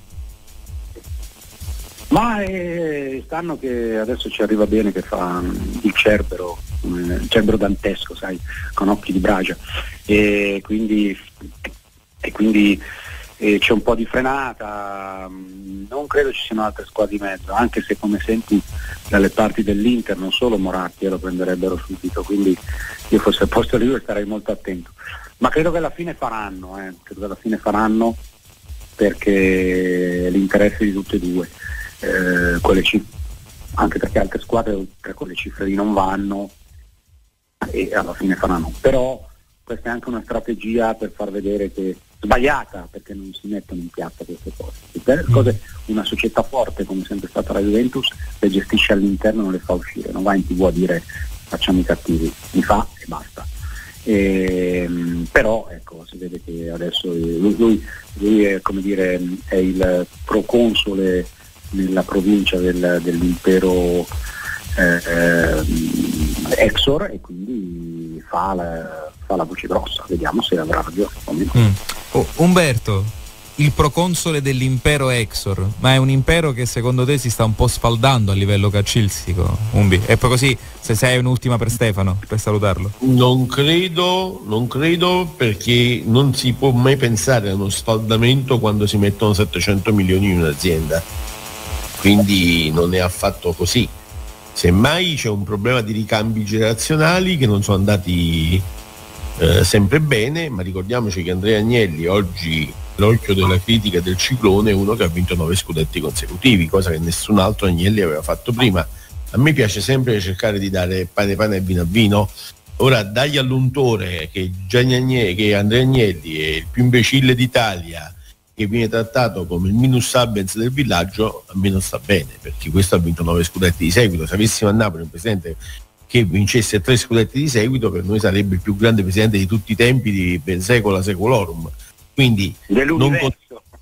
Ma eh, stanno che adesso ci arriva bene, che fa um, il cerbero, um, il cerbero dantesco, sai, con occhi di bragia, e quindi, e quindi eh, c'è un po' di frenata, um, non credo ci siano altre squadre di mezzo, anche se come senti dalle parti dell'Inter non solo Moratti lo prenderebbero subito, quindi io fossi al posto di lui starei molto attento, ma credo che alla fine faranno, eh, credo che alla fine faranno perché è l'interesse di tutte e due. Eh, quelle cifre, anche perché altre squadre oltre a quelle cifre lì non vanno e alla fine faranno, però questa è anche una strategia per far vedere che sbagliata, perché non si mettono in piazza queste cose, per cose una società forte come sempre stata la Juventus le gestisce all'interno, non le fa uscire, non va in tv a dire facciamo i cattivi, li fa e basta. E, però ecco, si vede che adesso lui, lui, lui è, come dire, è il proconsole nella provincia del, dell'impero eh, eh, Exor, e quindi fa la, fa la voce grossa, vediamo se avrà ragione. Mm. Oh, Umberto, il proconsole dell'impero Exor, ma è un impero che secondo te si sta un po' sfaldando a livello calcistico, Umbi? E poi così, se sei un'ultima per Stefano, per salutarlo. Non credo, non credo, perché non si può mai pensare a uno sfaldamento quando si mettono settecento milioni in un'azienda. Quindi non è affatto così. Semmai c'è un problema di ricambi generazionali che non sono andati eh, sempre bene, ma ricordiamoci che Andrea Agnelli oggi l'occhio della critica del ciclone è uno che ha vinto nove scudetti consecutivi, cosa che nessun altro Agnelli aveva fatto prima. A me piace sempre cercare di dare pane pane e vino a vino. Ora dagli all'untore che Gianni Agnelli, che Andrea Agnelli è il più imbecille d'Italia, che viene trattato come il minus abens del villaggio, a me non sta bene, perché questo ha vinto nove scudetti di seguito. Se avessimo a Napoli un presidente che vincesse tre scudetti di seguito, per noi sarebbe il più grande presidente di tutti i tempi, di per secula secolorum. Quindi non, con-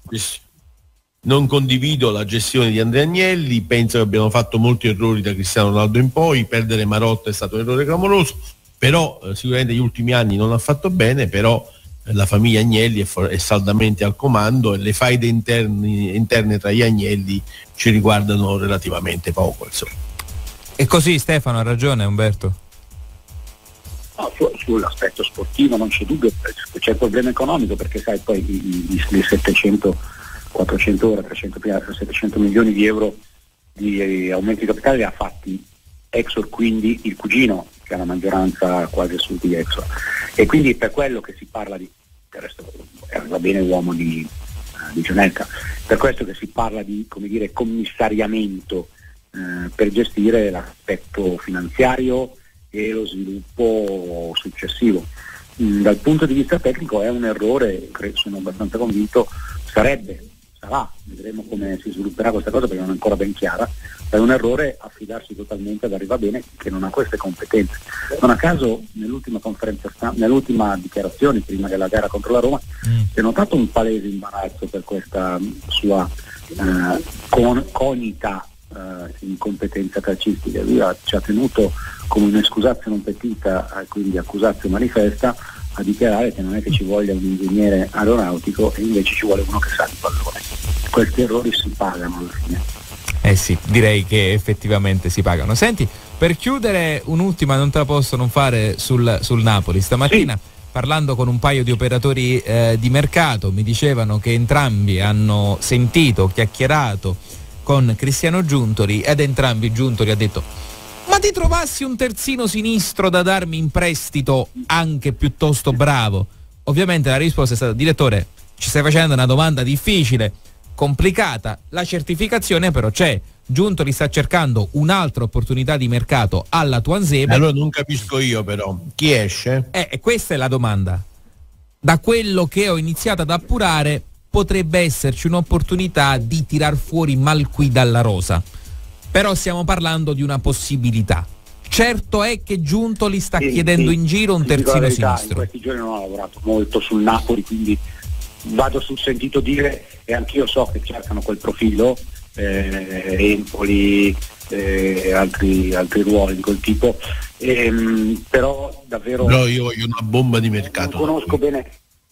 non condivido la gestione di Andrea Agnelli, penso che abbiano fatto molti errori da Cristiano Ronaldo in poi, perdere Marotta è stato un errore clamoroso, però eh, sicuramente gli ultimi anni non ha fatto bene, però eh, la famiglia Agnelli è, for- è saldamente al comando e le faide interni, interne tra gli Agnelli ci riguardano relativamente poco, insomma. E così Stefano ha ragione Umberto? No, su, sull'aspetto sportivo non c'è dubbio, c'è il problema economico, perché sai poi i, i, i settecento, quattrocento ore, trecento, settecento milioni di euro di aumenti di capitale li ha fatti Exor, quindi il cugino che ha la maggioranza quasi assoluta di Exor, e quindi per quello che si parla di, del resto va bene uomo di, uh, di Gianelka, per questo che si parla di, come dire, commissariamento uh, per gestire l'aspetto finanziario e lo sviluppo successivo. Mm, dal punto di vista tecnico è un errore, credo, sono abbastanza convinto, sarebbe, sarà, vedremo come si svilupperà questa cosa perché non è ancora ben chiara, è un errore affidarsi totalmente ad Arrivabene che non ha queste competenze. Non a caso nell'ultima conferenza stampa, nell'ultima dichiarazione prima della gara contro la Roma, mm. si è notato un palese imbarazzo per questa sua eh, con, cognita eh, incompetenza calcistica. Lui ha, ci ha tenuto come un'escusazio non petita, quindi accusazio manifesta, a dichiarare che non è che ci voglia un ingegnere aeronautico e invece ci vuole uno che sa di pallone. Questi errori si pagano alla fine. Eh sì, direi che effettivamente si pagano. Senti, per chiudere un'ultima, non te la posso non fare sul, sul Napoli. Stamattina sì, parlando con un paio di operatori eh, di mercato, mi dicevano che entrambi hanno sentito, chiacchierato con Cristiano Giuntoli, ed entrambi Giuntoli ha detto: ma ti trovassi un terzino sinistro da darmi in prestito anche piuttosto bravo? Ovviamente la risposta è stata: direttore, ci stai facendo una domanda difficile, complicata, la certificazione però c'è. Giuntoli sta cercando un'altra opportunità di mercato alla Tuanzebe. Allora non capisco io però, chi esce? Eh, questa è la domanda. Da quello che ho iniziato ad appurare, potrebbe esserci un'opportunità di tirar fuori Malqui dalla rosa. Però stiamo parlando di una possibilità. Certo è che Giuntoli sta sì, chiedendo sì, in giro un terzino verità, sinistro. In questi giorni non ho lavorato molto sul Napoli, quindi vado sul sentito dire, e anch'io so che cercano quel profilo, eh, Empoli, eh, altri, altri ruoli di quel tipo, ehm, però davvero... Però io voglio una bomba di mercato. Non conosco bene...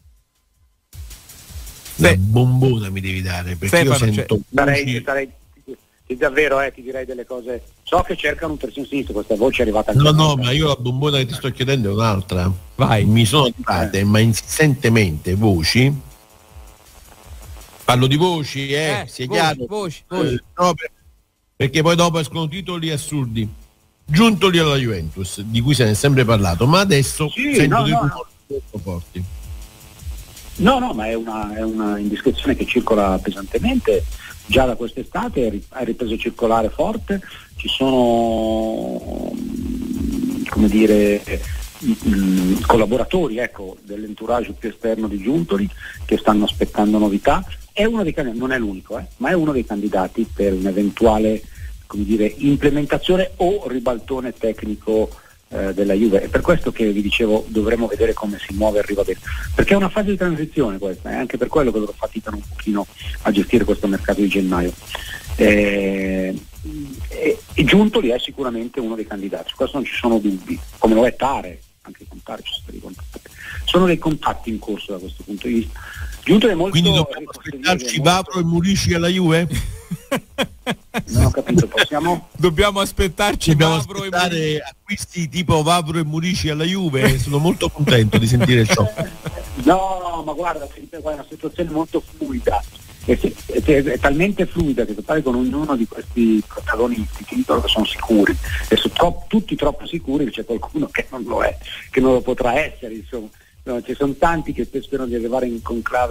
Una bombona mi devi dare, perché Stefano, io sento... Cioè, starei, starei, davvero eh, ti direi delle cose, so che cercano un terzino sinistro, questa voce è arrivata anche no no ma io la bombona che ti sto chiedendo è un'altra. Vai. Mi sono arrivate eh. ma insistentemente voci, parlo di voci eh, eh sia voci, chiaro voci, voci. Eh, no, per, perché poi dopo escono titoli assurdi. Giuntoli alla Juventus, di cui se ne è sempre parlato, ma adesso sì, sento no, dei no, rumori molto forti. No, no, ma è una, è una indiscrezione che circola pesantemente. Già da quest'estate ha ripreso a circolare forte, ci sono, come dire, mh, collaboratori ecco, dell'entourage più esterno di Giuntoli che stanno aspettando novità. È uno dei candidati, non è l'unico, eh, ma è uno dei candidati per un'eventuale, come dire, implementazione o ribaltone tecnico eh, della Juve. È per questo che vi dicevo dovremo vedere come si muove Arrivabene, perché è una fase di transizione questa, è eh, anche per quello che loro faticano un pochino a gestire questo mercato di gennaio. Eh, e, e Giuntoli è sicuramente uno dei candidati, su questo non ci sono dubbi, come lo è Tare, anche con Tare ci sono dei contatti. Sono dei contatti in corso da questo punto di vista. Giuntoli è molto... Quindi dobbiamo aspettarci Vavro e Murici alla Juve? Non ho capito, possiamo... Dobbiamo aspettarci Dobbiamo Vavro aspettare e Murici. acquisti tipo Vavro e Murici alla Juve? Sono molto contento di sentire ciò. No, no, ma guarda, è una situazione molto fluida. È, è, è, è talmente fluida che pare con ognuno di questi protagonisti che dicono che sono sicuri e sono tro- tutti troppo sicuri che c'è qualcuno che non lo è, che non lo potrà essere, insomma. No, ci sono tanti che sperano di arrivare in conclave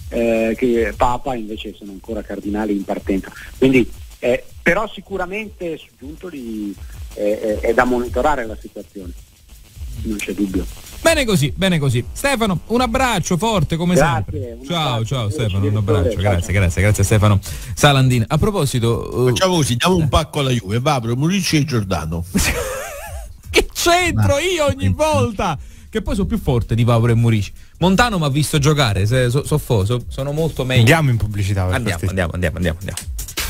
eh, che Papa invece sono ancora cardinali in partenza. Quindi, eh, però sicuramente su Giuntoli eh, è da monitorare la situazione, non c'è dubbio. Bene così, bene così. Stefano, un abbraccio forte come Grazie, sempre. un Ciao, abbraccio. ciao Grazie, Stefano, un abbraccio. ciao, Grazie, ciao. grazie, grazie Stefano Salandin. A proposito, uh, Facciamo così, diamo un pacco alla Juve, Vapro, Murici e Giordano. che c'entro io ogni volta? Che poi sono più forte di Vapro e Murici. Montano mi ha visto giocare, se, so, so, so, sono molto meglio. Andiamo in pubblicità. Per Andiamo, questi. andiamo, andiamo, andiamo, andiamo.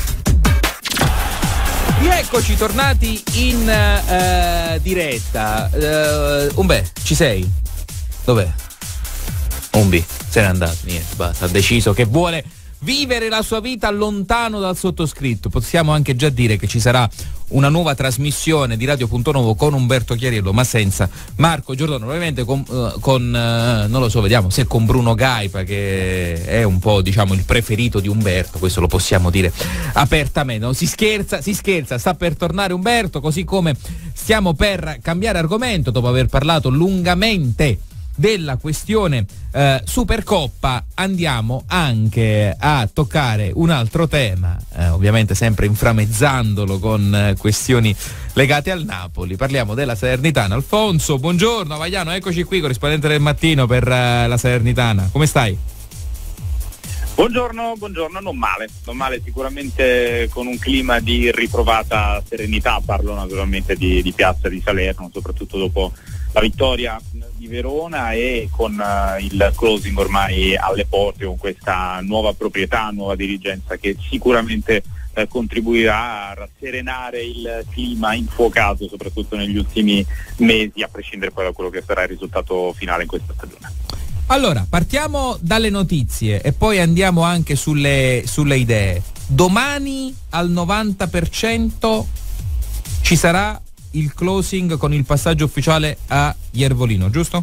Rieccoci tornati in uh, diretta. Uh, Umbe, ci sei? Dov'è? Umbi, se n'è andato, niente, basta, ha deciso che vuole vivere la sua vita lontano dal sottoscritto. Possiamo anche già dire che ci sarà una nuova trasmissione di Radio Punto Nuovo con Umberto Chiariello, ma senza Marco Giordano, ovviamente con, uh, con uh, non lo so, vediamo se con Bruno Gaipa, che è un po', diciamo, il preferito di Umberto, questo lo possiamo dire apertamente. No, si scherza, si scherza, sta per tornare Umberto, così come stiamo per cambiare argomento dopo aver parlato lungamente della questione eh, Supercoppa. Andiamo anche a toccare un altro tema, eh, ovviamente sempre inframmezzandolo con eh, questioni legate al Napoli. Parliamo della Salernitana. Alfonso, buongiorno. Vagliano, eccoci qui, corrispondente del mattino per eh, la Salernitana. Come stai? Buongiorno, buongiorno, non male, non male, sicuramente con un clima di ritrovata serenità. Parlo naturalmente di, di Piazza di Salerno, soprattutto dopo la vittoria di Verona e con uh, il closing ormai alle porte, con questa nuova proprietà, nuova dirigenza che sicuramente eh, contribuirà a rasserenare il clima infuocato soprattutto negli ultimi mesi, a prescindere poi da quello che sarà il risultato finale in questa stagione. Allora, partiamo dalle notizie e poi andiamo anche sulle, sulle idee. Domani al novanta per cento ci sarà il closing con il passaggio ufficiale a Iervolino, giusto?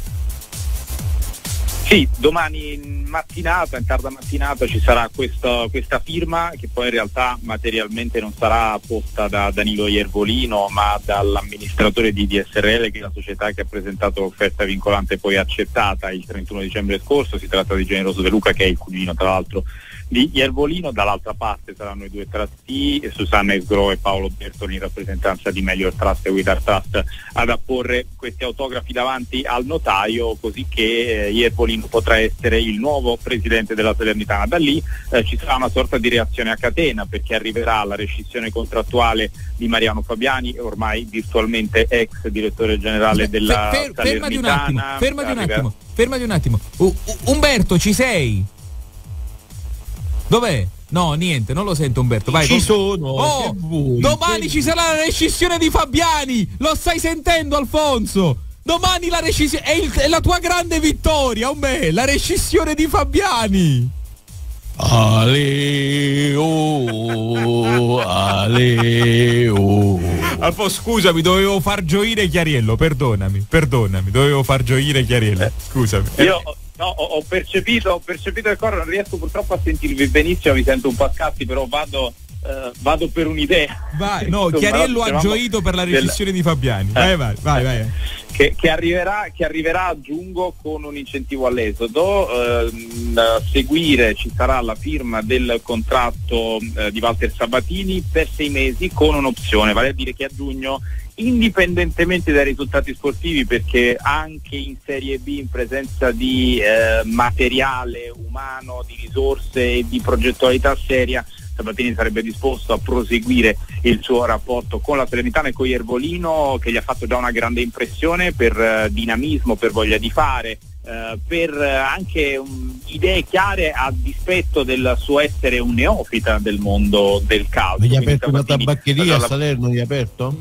Sì, domani in mattinata, in tarda mattinata ci sarà questa, questa firma che poi in realtà materialmente non sarà posta da Danilo Iervolino ma dall'amministratore di D S R L, che è la società che ha presentato l'offerta vincolante e poi accettata il trentuno dicembre scorso. Si tratta di Generoso De Luca, che è il cugino tra l'altro di Iervolino. Dall'altra parte saranno i due trustee, Susanna Esgro e Paolo Bertoli, in rappresentanza di Melior Trust e Widar Trust, ad apporre questi autografi davanti al notaio, così che eh, Iervolino potrà essere il nuovo presidente della Salernitana. Da lì eh, ci sarà una sorta di reazione a catena, perché arriverà la rescissione contrattuale di Mariano Fabiani, ormai virtualmente ex direttore generale della Fer- fer- fermati un attimo, Salernitana. fermati un Arriverà... attimo, fermati un attimo. U- U- Umberto, ci sei? Dov'è? No, niente, non lo sento Umberto. Vai, Ci com- sono. Oh, che vuoi? domani Che ci sarà la rescissione di Fabiani. Lo stai sentendo, Alfonso? Domani la rescissione è, il- è la tua grande vittoria, Umbe, la rescissione di Fabiani. Ale, oh, ale, oh. Alfonso, scusami, dovevo far gioire Chiariello, perdonami, perdonami, dovevo far gioire Chiariello, scusami. Io no, ho, ho percepito, ho percepito il coro, non riesco purtroppo a sentirvi benissimo, mi sento un po' a scatti, però vado, eh, vado per un'idea. Vai, no, Insomma, Chiariello ha dicevamo gioito per la rescissione del... di Fabiani. Vai, vai, vai, vai. Che, che arriverà, che arriverà, aggiungo, con un incentivo all'esodo. Eh, a seguire ci sarà la firma del contratto eh, di Walter Sabatini per sei mesi con un'opzione, vale a dire che a giugno, indipendentemente dai risultati sportivi, perché anche in Serie B, in presenza di eh, materiale umano, di risorse e di progettualità seria, Sabatini sarebbe disposto a proseguire il suo rapporto con la Salernitana e con Iervolino, che gli ha fatto già una grande impressione per eh, dinamismo, per voglia di fare, eh, per eh, anche um, idee chiare, a dispetto del suo essere un neofita del mondo del calcio. Gli ha Quindi aperto una Sabatini, tabaccheria a la... Salerno, gli ha aperto?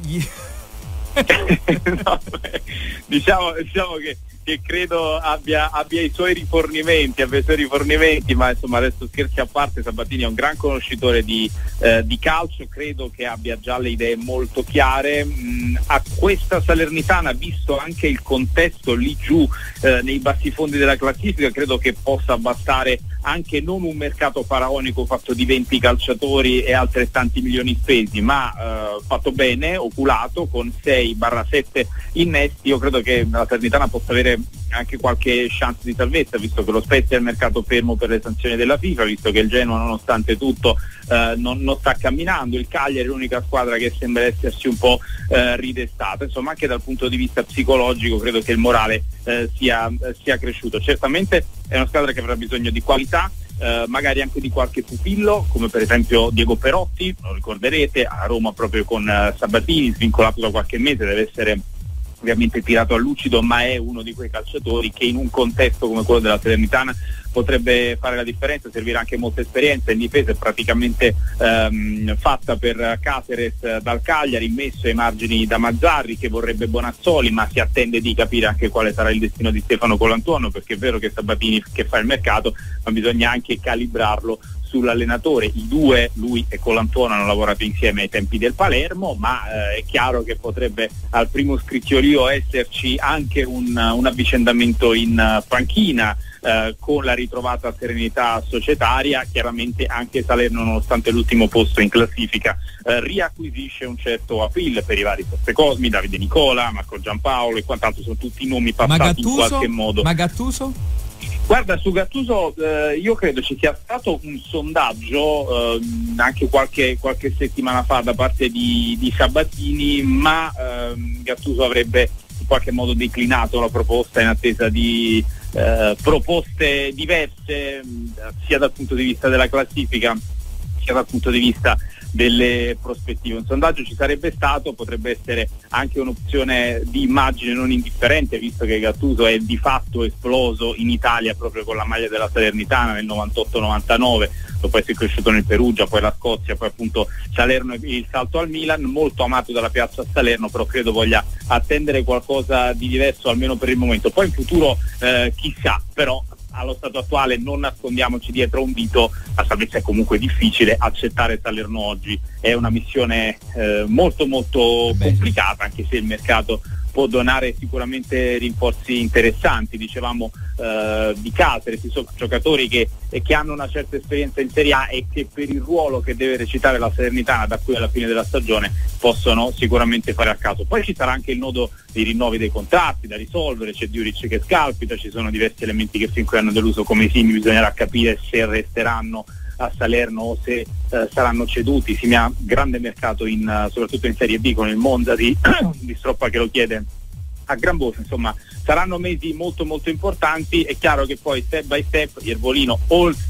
no, beh, diciamo, diciamo che, che credo abbia, abbia i suoi rifornimenti, abbia i suoi rifornimenti, ma insomma adesso scherzi a parte, Sabatini è un gran conoscitore di, eh, di calcio, credo che abbia già le idee molto chiare. Mh, a questa Salernitana, visto anche il contesto lì giù eh, nei bassi fondi della classifica, credo che possa bastare anche non un mercato faraonico fatto di venti calciatori e altrettanti milioni spesi, ma eh, fatto bene, oculato, con sei sette innesti. Io credo che la Salernitana possa avere anche qualche chance di salvezza, visto che lo Spezia è il mercato fermo per le sanzioni della FIFA, visto che il Genoa nonostante tutto eh, non, non sta camminando, il Cagliari è l'unica squadra che sembra essersi un po' eh, ridestata, insomma anche dal punto di vista psicologico credo che il morale eh, sia, sia cresciuto. Certamente è una squadra che avrà bisogno di qualità, eh, magari anche di qualche pupillo, come per esempio Diego Perotti, lo ricorderete, a Roma proprio con eh, Sabatini, svincolato da qualche mese, deve essere ovviamente tirato a lucido, ma è uno di quei calciatori che in un contesto come quello della Salernitana potrebbe fare la differenza. Servirà anche molta esperienza, in difesa è praticamente ehm, fatta per Caceres dal Cagliari, messo ai margini da Mazzarri che vorrebbe Bonazzoli, ma si attende di capire anche quale sarà il destino di Stefano Colantuono, perché è vero che Sabatini che fa il mercato, ma bisogna anche calibrarlo sull'allenatore. I due, lui e Colantuono, hanno lavorato insieme ai tempi del Palermo, ma eh, è chiaro che potrebbe al primo scricchiolio esserci anche un, un avvicendamento in uh, panchina eh, con la ritrovata serenità societaria. Chiaramente anche Salerno, nonostante l'ultimo posto in classifica, eh, riacquisisce un certo appeal per i vari Sette Cosmi, Davide Nicola, Marco Giampaolo e quant'altro, sono tutti nomi passati Gattuso, in qualche modo. Ma Gattuso? Guarda, su Gattuso eh, io credo ci sia stato un sondaggio eh, anche qualche, qualche settimana fa da parte di, di Sabatini, ma eh, Gattuso avrebbe in qualche modo declinato la proposta in attesa di eh, proposte diverse, sia dal punto di vista della classifica sia dal punto di vista delle prospettive. Un sondaggio ci sarebbe stato, potrebbe essere anche un'opzione di immagine non indifferente, visto che Gattuso è di fatto esploso in Italia proprio con la maglia della Salernitana nel novantotto novantanove, dopo essere cresciuto nel Perugia, poi la Scozia, poi appunto Salerno e il salto al Milan, molto amato dalla piazza a Salerno, però credo voglia attendere qualcosa di diverso almeno per il momento. Poi in futuro eh, chissà, però allo stato attuale non nascondiamoci dietro un dito, la salvezza è comunque difficile, accettare Salerno oggi è una missione eh, molto molto complicata, anche se il mercato può donare sicuramente rinforzi interessanti. Dicevamo eh, di Caceres, ci sono giocatori che, che hanno una certa esperienza in Serie A e che per il ruolo che deve recitare la Salernitana da qui alla fine della stagione possono sicuramente fare a caso. Poi ci sarà anche il nodo dei rinnovi dei contratti da risolvere, c'è Djuric che scalpita, ci sono diversi elementi che fin qui hanno deluso come i Simi, bisognerà capire se resteranno a Salerno o se eh, saranno ceduti. Si ha grande mercato in, uh, soprattutto in Serie B, con il Monza di, di Stroppa che lo chiede a gran voce. Insomma, saranno mesi molto molto importanti. È chiaro che poi step by step Iervolino oltre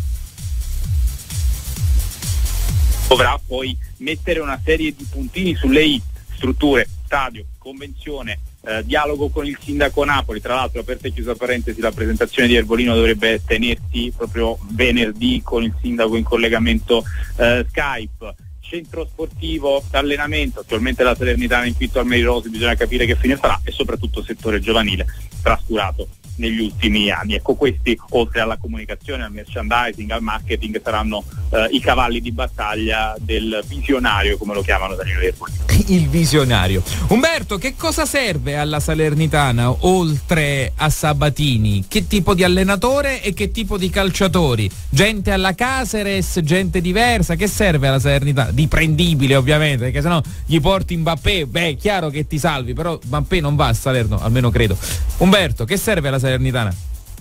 dovrà poi mettere una serie di puntini sulle i, strutture, stadio, convenzione, Eh, dialogo con il sindaco Napoli. Tra l'altro, aperta e chiusa parentesi, la presentazione di Iervolino dovrebbe tenersi proprio venerdì con il sindaco in collegamento eh, Skype. Centro sportivo, allenamento, attualmente la Salernitana in pitto al Merirosi, bisogna capire che fine farà, e soprattutto settore giovanile trascurato negli ultimi anni. Ecco, questi oltre alla comunicazione, al merchandising, al marketing saranno eh, i cavalli di battaglia del visionario, come lo chiamano Danilo Iervolino. Il visionario. Umberto, che cosa serve alla Salernitana oltre a Sabatini? Che tipo di allenatore e che tipo di calciatori? Gente alla Caceres, gente diversa? Che serve alla Salernitana? Diprendibile ovviamente, perché sennò gli porti Mbappé, beh è chiaro che ti salvi, però Mbappé non va a Salerno, almeno credo. Umberto, che serve alla Salernitana?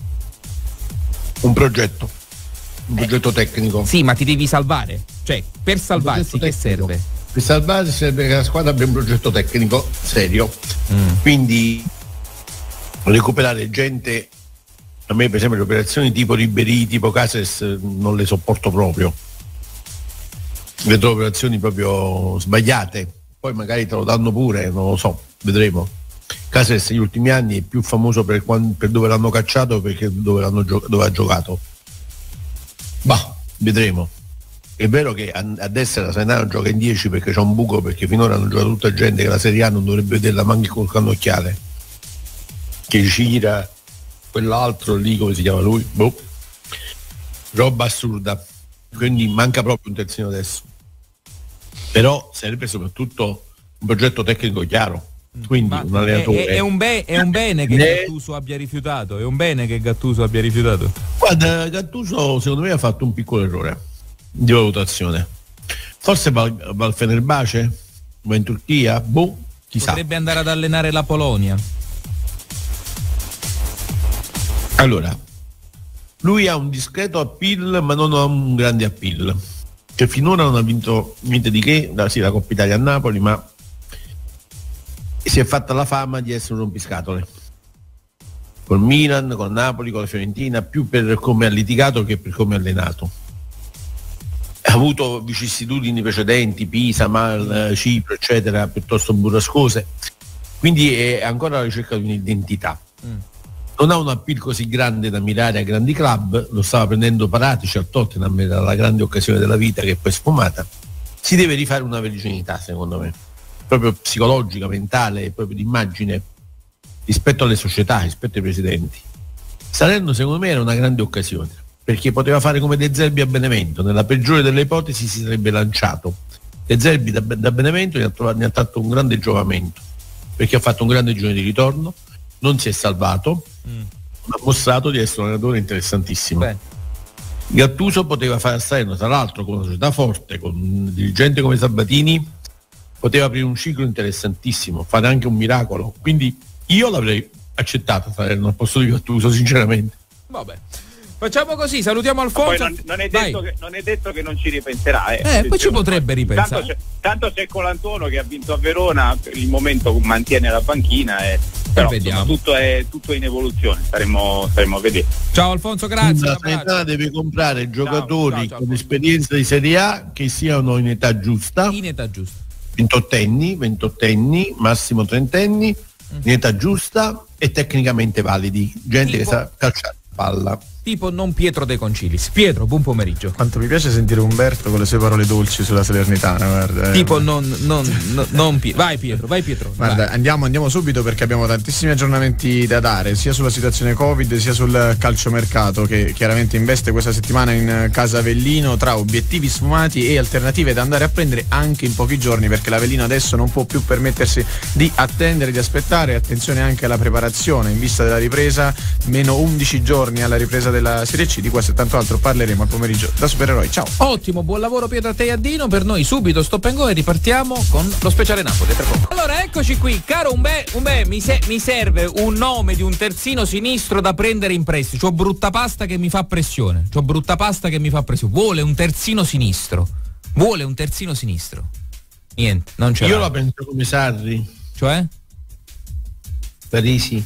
Un progetto, un eh, progetto tecnico. Sì, ma ti devi salvare, cioè per salvarsi che serve? Per salvarsi serve che la squadra abbia un progetto tecnico serio, mm. quindi recuperare gente. A me per esempio le operazioni tipo Ribéry, tipo Caceres non le sopporto proprio, le trovo operazioni proprio sbagliate, poi magari te lo danno pure, non lo so, vedremo. Caceres negli ultimi anni è più famoso per, quando, per dove l'hanno cacciato perché dove, l'hanno gio- dove ha giocato. Bah, vedremo. È vero che a, a destra la Salernitana gioca in dieci perché c'è un buco, perché finora hanno giocato tutta gente che la Serie A non dovrebbe vederla manchi col cannocchiale, che gira quell'altro lì, come si chiama lui? Boh. Roba assurda, quindi manca proprio un terzino adesso, però serve soprattutto un progetto tecnico chiaro. Quindi ma un allenatore è, è, un be- è un bene che ne... Gattuso abbia rifiutato, è un bene che Gattuso abbia rifiutato. Guarda, Gattuso secondo me ha fatto un piccolo errore di valutazione, forse va, va al Fenerbahce, va in Turchia, boh, chissà. Potrebbe andare ad allenare la Polonia. Allora, lui ha un discreto appeal, ma non ha un grande appeal, che finora non ha vinto niente di che, da, sì, la Coppa Italia a Napoli, ma si è fatta la fama di essere un rompiscatole col Milan, col Napoli, con la Fiorentina, più per come ha litigato che per come ha allenato. Ha avuto vicissitudini precedenti, Pisa, Mal, Cipro, eccetera, piuttosto burrascose, quindi è ancora alla ricerca di un'identità. Mm. Non ha un appeal così grande da mirare a grandi club, lo stava prendendo Paratici al Tottenham, era la grande occasione della vita che poi è sfumata. Si deve rifare una verginità, secondo me, proprio psicologica, mentale, proprio di immagine rispetto alle società, rispetto ai presidenti. Salerno secondo me era una grande occasione, perché poteva fare come De Zerbi a Benevento, nella peggiore delle ipotesi si sarebbe lanciato. De Zerbi da, da Benevento ne ha, trovato, ne ha tratto un grande giovamento, perché ha fatto un grande girone di ritorno, non si è salvato, mm. ma ha mostrato di essere un allenatore interessantissimo. Beh. Gattuso poteva fare a Salerno, tra l'altro con una società forte, con un dirigente come Sabatini, poteva aprire un ciclo interessantissimo, fare anche un miracolo, quindi io l'avrei accettato Salerno al posto di Gattuso, sinceramente. Vabbè. Facciamo così, salutiamo Alfonso. Non, non, è detto che, non è detto che non ci ripenserà. Eh, eh poi ci potrebbe ripensare. Tanto c'è, tanto c'è Colantuono che ha vinto a Verona, per il momento mantiene la panchina, e, però insomma, tutto, è, tutto è in evoluzione, staremo, staremo a vedere. Ciao Alfonso, grazie. La Salernitana deve comprare giocatori ciao, ciao, ciao, con esperienza di Serie A che siano in età giusta. In età giusta. ventottenni, ventottenni, massimo trentenni, mm. in età giusta e tecnicamente validi. Gente tipo, che sa calciare palla. Tipo non Pietro De Concilis. Pietro, buon pomeriggio. Quanto mi piace sentire Umberto con le sue parole dolci sulla Salernitana, guarda. Tipo eh. non, non, non, non Pietro. Vai Pietro, vai Pietro. Guarda, vai. Andiamo, andiamo subito perché abbiamo tantissimi aggiornamenti da dare, sia sulla situazione Covid sia sul calciomercato, che chiaramente investe questa settimana in casa Avellino, tra obiettivi sfumati e alternative da andare a prendere anche in pochi giorni, perché l'Avellino adesso non può più permettersi di attendere, di aspettare. Attenzione anche alla preparazione in vista della ripresa, meno undici giorni alla ripresa della Serie C. Di questo e tanto altro parleremo al pomeriggio da Supereroi. Ciao. Ottimo, buon lavoro Pietro a te e a Dino. Per noi subito stop and go e ripartiamo con lo speciale Napoli. Allora eccoci qui, caro Umbe, Umbe mi, se, mi serve un nome di un terzino sinistro da prendere in prestito. C'ho brutta pasta che mi fa pressione. C'ho brutta pasta che mi fa pressione. Vuole un terzino sinistro. Vuole un terzino sinistro. Niente, non c'è. Io la penso come Sarri. Cioè? Parisi.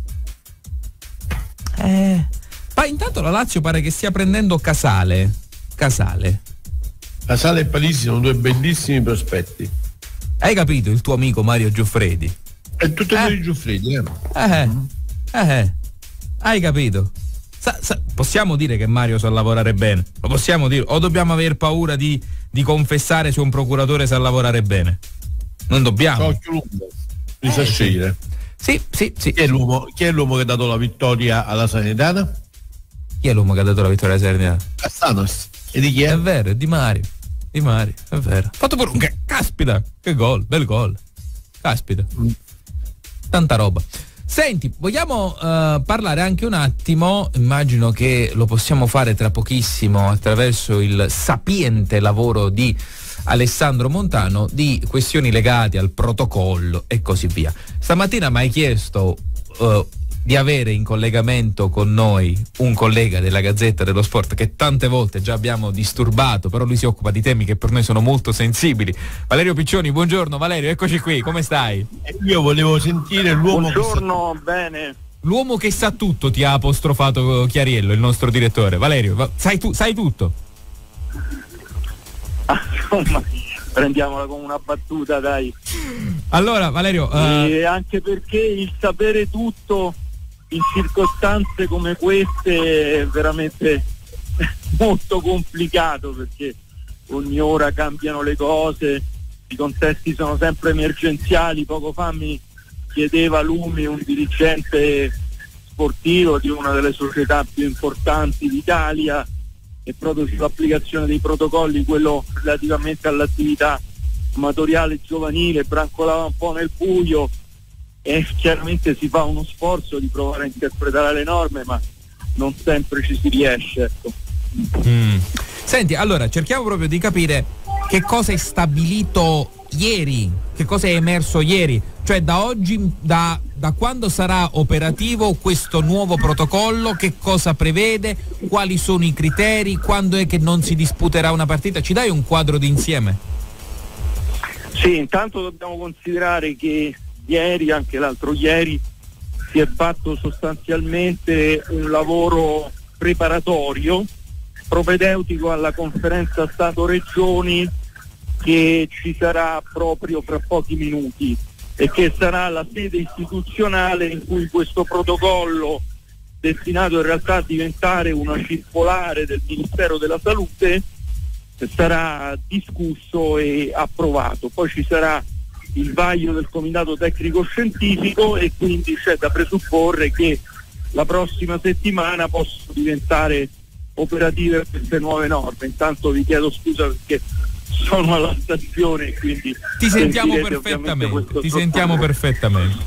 Eh. Ma intanto la Lazio pare che stia prendendo Casale. Casale. Casale e Parisi sono due bellissimi prospetti. Hai capito il tuo amico Mario Gioffredi? È tutto eh? di Gioffredi, eh? Eh, eh, hai capito? Sa, sa, possiamo dire che Mario sa lavorare bene? Lo possiamo dire? O dobbiamo aver paura di, di confessare se un procuratore sa lavorare bene? Non dobbiamo. Occhio lungo. Mi sa scegliere. Sì, sì, sì. Chi è l'uomo, chi è l'uomo che ha dato la vittoria alla Salernitana? Chi è l'uomo che ha dato la vittoria alla Salernitana? Castanos. E di chi è? È vero, è Di Mario. Di Mario, è vero. Fatto pure un che, caspita, che gol, bel gol. Caspita. Mm. Tanta roba. Senti, vogliamo uh, parlare anche un attimo, immagino che lo possiamo fare tra pochissimo attraverso il sapiente lavoro di Alessandro Montano, di questioni legate al protocollo e così via. Stamattina mi hai chiesto uh, di avere in collegamento con noi un collega della Gazzetta dello Sport che tante volte già abbiamo disturbato, però lui si occupa di temi che per noi sono molto sensibili. Valerio Piccioni, buongiorno Valerio, eccoci qui, come stai? Io volevo sentire l'uomo buongiorno, che sa... bene. L'uomo che sa tutto, ti ha apostrofato Chiariello, il nostro direttore. Valerio, sai, tu, sai tutto? Ah, insomma, prendiamola come una battuta, dai. Allora Valerio, uh... e anche perché il sapere tutto in circostanze come queste è veramente molto complicato, perché ogni ora cambiano le cose, i contesti sono sempre emergenziali. Poco fa mi chiedeva Lumi, un dirigente sportivo di una delle società più importanti d'Italia, e proprio sull'applicazione dei protocolli, quello relativamente all'attività amatoriale giovanile, brancolava un po' nel buio, e chiaramente si fa uno sforzo di provare a interpretare le norme, ma non sempre ci si riesce, ecco. Mm. Senti, allora cerchiamo proprio di capire che cosa è stabilito ieri, che cosa è emerso ieri. Cioè da oggi, da, da quando sarà operativo questo nuovo protocollo, che cosa prevede, quali sono i criteri, quando è che non si disputerà una partita? Ci dai un quadro d'insieme? Sì, intanto dobbiamo considerare che ieri, anche l'altro ieri, si è fatto sostanzialmente un lavoro preparatorio, propedeutico alla conferenza Stato-Regioni che ci sarà proprio fra pochi minuti e che sarà la sede istituzionale in cui questo protocollo, destinato in realtà a diventare una circolare del Ministero della Salute, sarà discusso e approvato. Poi ci sarà il vaglio del Comitato Tecnico Scientifico e quindi c'è da presupporre che la prossima settimana possono diventare operative queste nuove norme. Intanto vi chiedo scusa perché sono alla stazione, quindi ti sentiamo perfettamente, ti sentiamo perfettamente.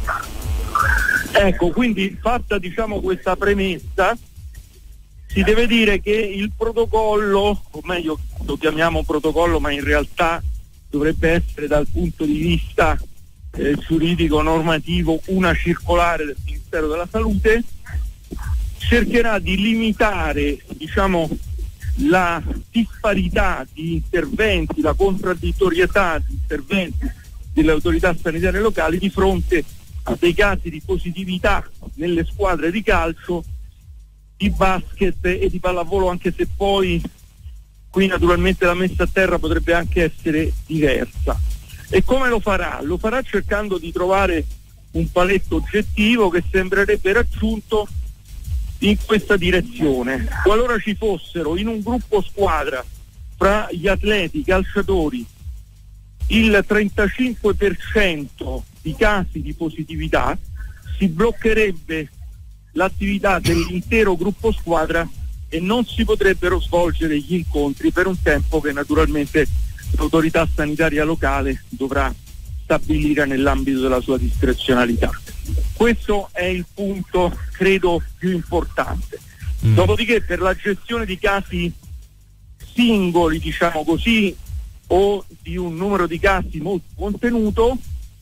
Ecco, quindi fatta diciamo questa premessa, si deve dire che il protocollo, o meglio lo chiamiamo protocollo, ma in realtà dovrebbe essere dal punto di vista eh, giuridico normativo una circolare del Ministero della Salute, cercherà di limitare diciamo la disparità di interventi, la contraddittorietà di interventi delle autorità sanitarie locali di fronte a dei casi di positività nelle squadre di calcio, di basket e di pallavolo, anche se poi qui naturalmente la messa a terra potrebbe anche essere diversa. E come lo farà? Lo farà cercando di trovare un paletto oggettivo che sembrerebbe raggiunto in questa direzione. Qualora ci fossero in un gruppo squadra fra gli atleti, i calciatori, il trentacinque per cento di casi di positività, si bloccherebbe l'attività dell'intero gruppo squadra e non si potrebbero svolgere gli incontri per un tempo che naturalmente l'autorità sanitaria locale dovrà stabilire nell'ambito della sua discrezionalità. Questo è il punto, credo, più importante. Mm. Dopodiché, per la gestione di casi singoli, diciamo così, o di un numero di casi molto contenuto,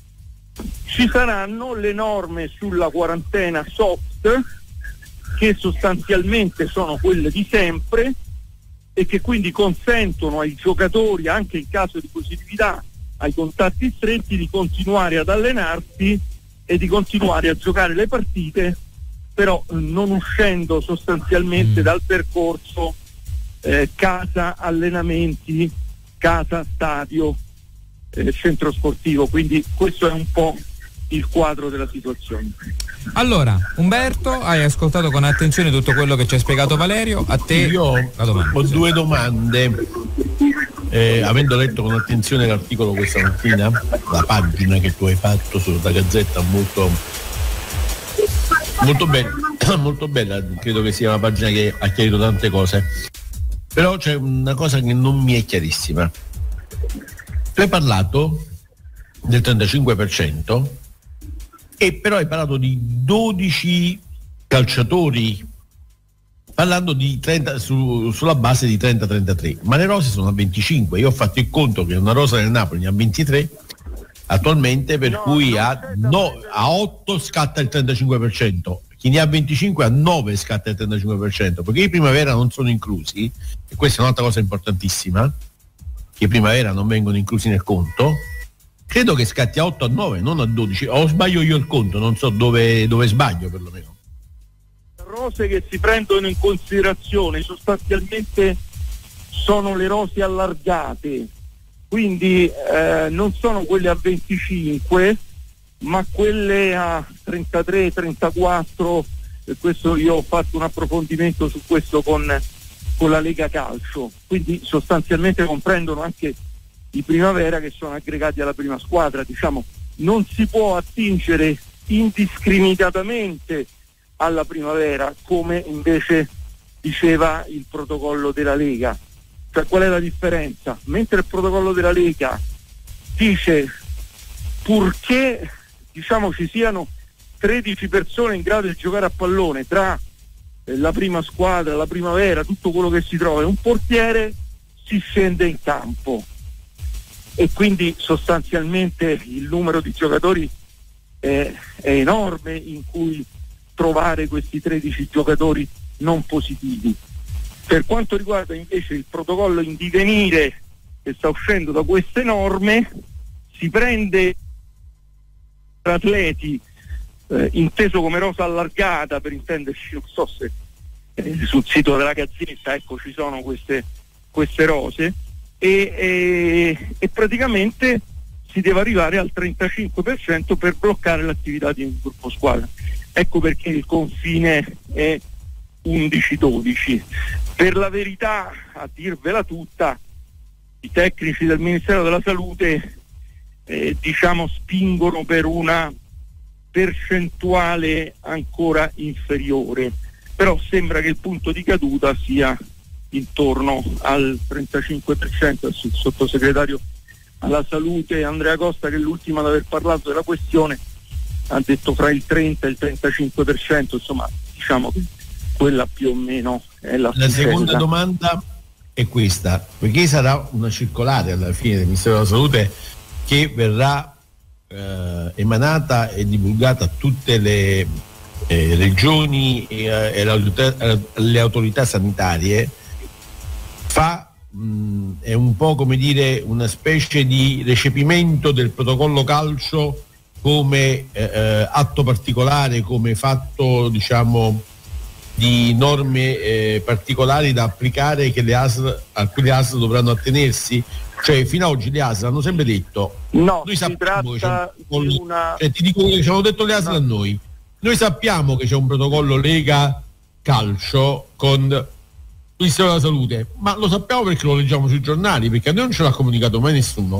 ci saranno le norme sulla quarantena soft, che sostanzialmente sono quelle di sempre e che quindi consentono ai giocatori, anche in caso di positività, ai contatti stretti, di continuare ad allenarsi e di continuare a giocare le partite, però non uscendo sostanzialmente mm. dal percorso eh, casa allenamenti, casa stadio, eh, centro sportivo. Quindi questo è un po' il quadro della situazione. Allora, Umberto, hai ascoltato con attenzione tutto quello che ci ha spiegato Valerio. A te io la domanda. Ho due domande. Eh, avendo letto con attenzione l'articolo questa mattina, la pagina che tu hai fatto sulla Gazzetta, molto molto bella, molto bella, credo che sia una pagina che ha chiarito tante cose, però c'è una cosa che non mi è chiarissima. Tu hai parlato del trentacinque per cento e però hai parlato di dodici calciatori, parlando di trenta su, sulla base di trenta trentatré, ma le rose sono a venticinque. Io ho fatto il conto che una rosa del Napoli ne ha ventitré attualmente, per no, cui a, no, a otto scatta il trentacinque per cento, chi ne ha venticinque a nove scatta il trentacinque per cento, perché i primavera non sono inclusi, e questa è un'altra cosa importantissima, che i primavera non vengono inclusi nel conto. Credo che scatti a otto a nove, non a dodici, o sbaglio io il conto, non so dove, dove sbaglio perlomeno. Rose che si prendono in considerazione sostanzialmente sono le rose allargate, quindi eh, non sono quelle a venticinque ma quelle a trentatré trentaquattro, e questo io ho fatto un approfondimento su questo con, con la Lega Calcio, quindi sostanzialmente comprendono anche i primavera che sono aggregati alla prima squadra. Diciamo, non si può attingere indiscriminatamente alla primavera, come invece diceva il protocollo della Lega. Cioè, qual è la differenza? Mentre il protocollo della Lega dice purché diciamo ci siano tredici persone in grado di giocare a pallone tra eh, la prima squadra, la primavera, tutto quello che si trova, e un portiere, si scende in campo, e quindi sostanzialmente il numero di giocatori è, è enorme in cui trovare questi tredici giocatori non positivi. Per quanto riguarda invece il protocollo in divenire che sta uscendo da queste norme, si prende atleti eh, inteso come rosa allargata, per intenderci, non so se eh, sul sito della Gazzetta, ecco, ci sono queste, queste rose e, e, e praticamente si deve arrivare al trentacinque per cento per bloccare l'attività di un gruppo squadra. Ecco perché il confine è undici dodici. Per la verità, a dirvela tutta, i tecnici del Ministero della Salute eh, diciamo spingono per una percentuale ancora inferiore, però sembra che il punto di caduta sia intorno al trentacinque per cento. Il sottosegretario alla salute Andrea Costa, che è l'ultimo ad aver parlato della questione, ha detto fra il trenta e il trentacinque per cento, insomma diciamo che quella più o meno è la La seconda domanda è questa, perché sarà una circolare alla fine del Ministero della Salute che verrà eh, emanata e divulgata a tutte le eh, regioni e, e le, autorità, le autorità sanitarie, fa mh, è un po' come dire una specie di recepimento del protocollo calcio come eh, atto particolare, come fatto diciamo di norme eh, particolari da applicare che le A S L, a cui le A S L dovranno attenersi. Cioè fino ad oggi le A S L hanno sempre detto no, noi si tratta un di una... cioè, ti dico che ci hanno detto le A S L no. a noi noi sappiamo che c'è un protocollo Lega Calcio con il Ministero della Salute, ma lo sappiamo perché lo leggiamo sui giornali, perché a noi non ce l'ha comunicato mai nessuno.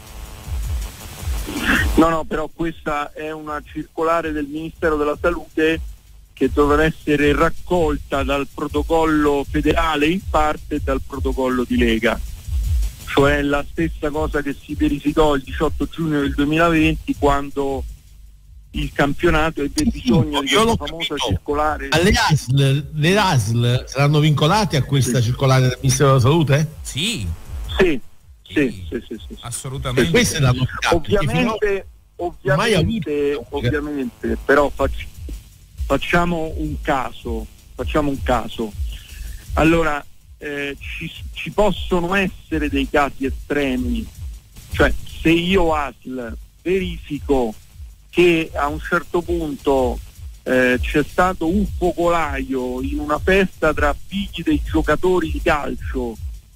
No, no, però questa è una circolare del Ministero della Salute che dovrà essere raccolta dal protocollo federale in parte e dal protocollo di Lega, cioè la stessa cosa che si verificò il diciotto giugno del duemilaventi, quando il campionato ebbe bisogno di questa famosa circolare. Le A S L, le A S L saranno vincolate a questa sì. circolare del Ministero della Salute? Sì. Sì, sì, sì, sì, sì, sì. Assolutamente. Sì, questa è la novità. Ovviamente, ovviamente, ovviamente, però faccio Facciamo un caso, facciamo un caso. Allora, eh, ci, ci possono essere dei casi estremi, cioè se io A S L verifico che a un certo punto eh, c'è stato un focolaio in una festa tra figli dei giocatori di calcio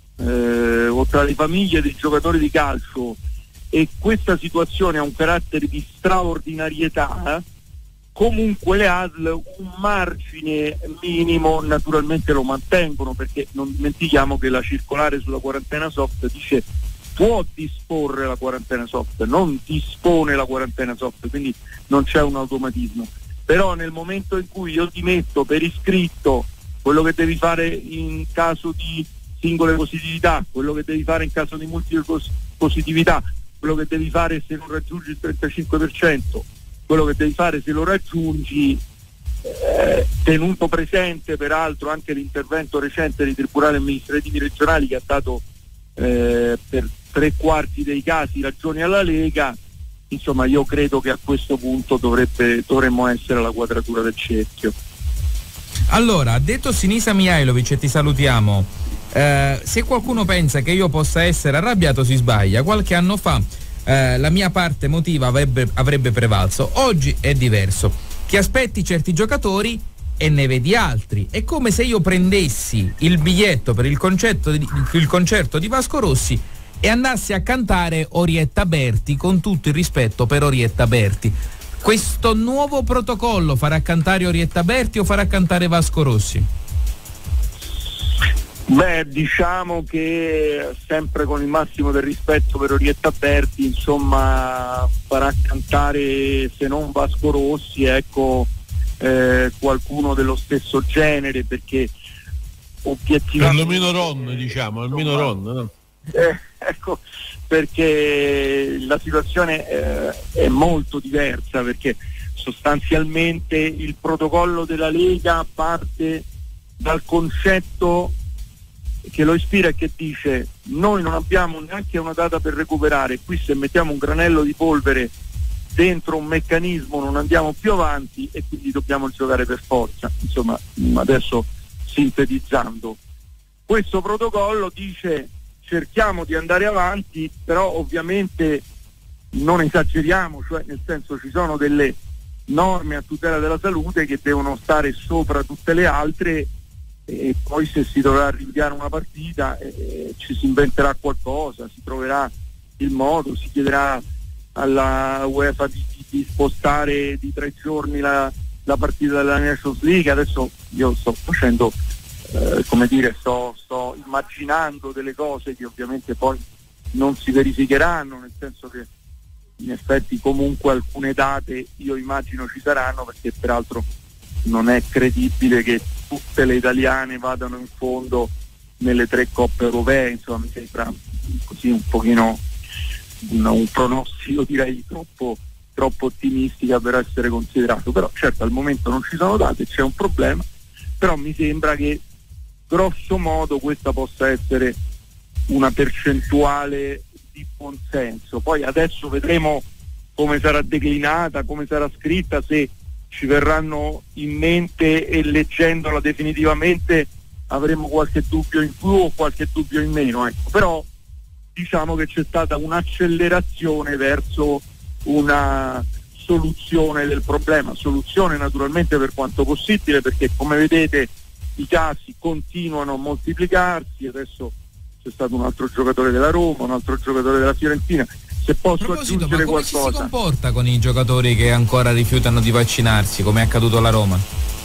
eh, o tra le famiglie dei giocatori di calcio, e questa situazione ha un carattere di straordinarietà, comunque le A S L un margine minimo naturalmente lo mantengono, perché non dimentichiamo che la circolare sulla quarantena soft dice può disporre la quarantena soft, non dispone la quarantena soft, quindi non c'è un automatismo. Però nel momento in cui io ti metto per iscritto quello che devi fare in caso di singole positività, quello che devi fare in caso di multiple positività, quello che devi fare se non raggiungi il trentacinque per cento, quello che devi fare se lo raggiungi, eh, tenuto presente peraltro anche l'intervento recente dei tribunali amministrativi regionali che ha dato eh, per tre quarti dei casi ragioni alla Lega, insomma io credo che a questo punto dovrebbe, dovremmo essere alla quadratura del cerchio. Allora, detto Sinisa Mihajlović, e ti salutiamo, eh, se qualcuno pensa che io possa essere arrabbiato si sbaglia. Qualche anno fa Eh, la mia parte emotiva avrebbe, avrebbe prevalso. Oggi è diverso. Ti aspetti certi giocatori e ne vedi altri. È come se io prendessi il biglietto per il concerto di, il concerto di Vasco Rossi e andassi a cantare Orietta Berti, con tutto il rispetto per Orietta Berti. Questo nuovo protocollo farà cantare Orietta Berti o farà cantare Vasco Rossi? Beh, diciamo che sempre con il massimo del rispetto per Orietta Berti, insomma, farà cantare, se non Vasco Rossi, ecco, eh, qualcuno dello stesso genere, perché obiettivamente... Almeno Ron, diciamo, almeno Ron, no? Eh, ecco, perché la situazione eh, è molto diversa, perché sostanzialmente il protocollo della Lega parte dal concetto che lo ispira e che dice: noi non abbiamo neanche una data per recuperare, qui se mettiamo un granello di polvere dentro un meccanismo non andiamo più avanti e quindi dobbiamo giocare per forza. Insomma, adesso sintetizzando, questo protocollo dice cerchiamo di andare avanti, però ovviamente non esageriamo, cioè nel senso ci sono delle norme a tutela della salute che devono stare sopra tutte le altre, e poi se si dovrà rinviare una partita eh, ci si inventerà qualcosa, si troverà il modo, si chiederà alla UEFA di, di, di spostare di tre giorni la, la partita della Nations League. Adesso io sto facendo eh, come dire sto, sto immaginando delle cose che ovviamente poi non si verificheranno, nel senso che in effetti comunque alcune date io immagino ci saranno, perché peraltro non è credibile che tutte le italiane vadano in fondo nelle tre coppe europee, insomma mi sembra così un pochino un, un pronostico direi troppo, troppo ottimistica per essere considerato, però certo al momento non ci sono date, c'è un problema, però mi sembra che grosso modo questa possa essere una percentuale di buon senso. Poi adesso vedremo come sarà declinata, come sarà scritta, se ci verranno in mente e leggendola definitivamente avremo qualche dubbio in più o qualche dubbio in meno, ecco. Però diciamo che c'è stata un'accelerazione verso una soluzione del problema, soluzione naturalmente per quanto possibile, perché come vedete i casi continuano a moltiplicarsi. Adesso c'è stato un altro giocatore della Roma, un altro giocatore della Fiorentina. Se posso aggiungere ma come qualcosa, ci si comporta con i giocatori che ancora rifiutano di vaccinarsi, come è accaduto alla Roma?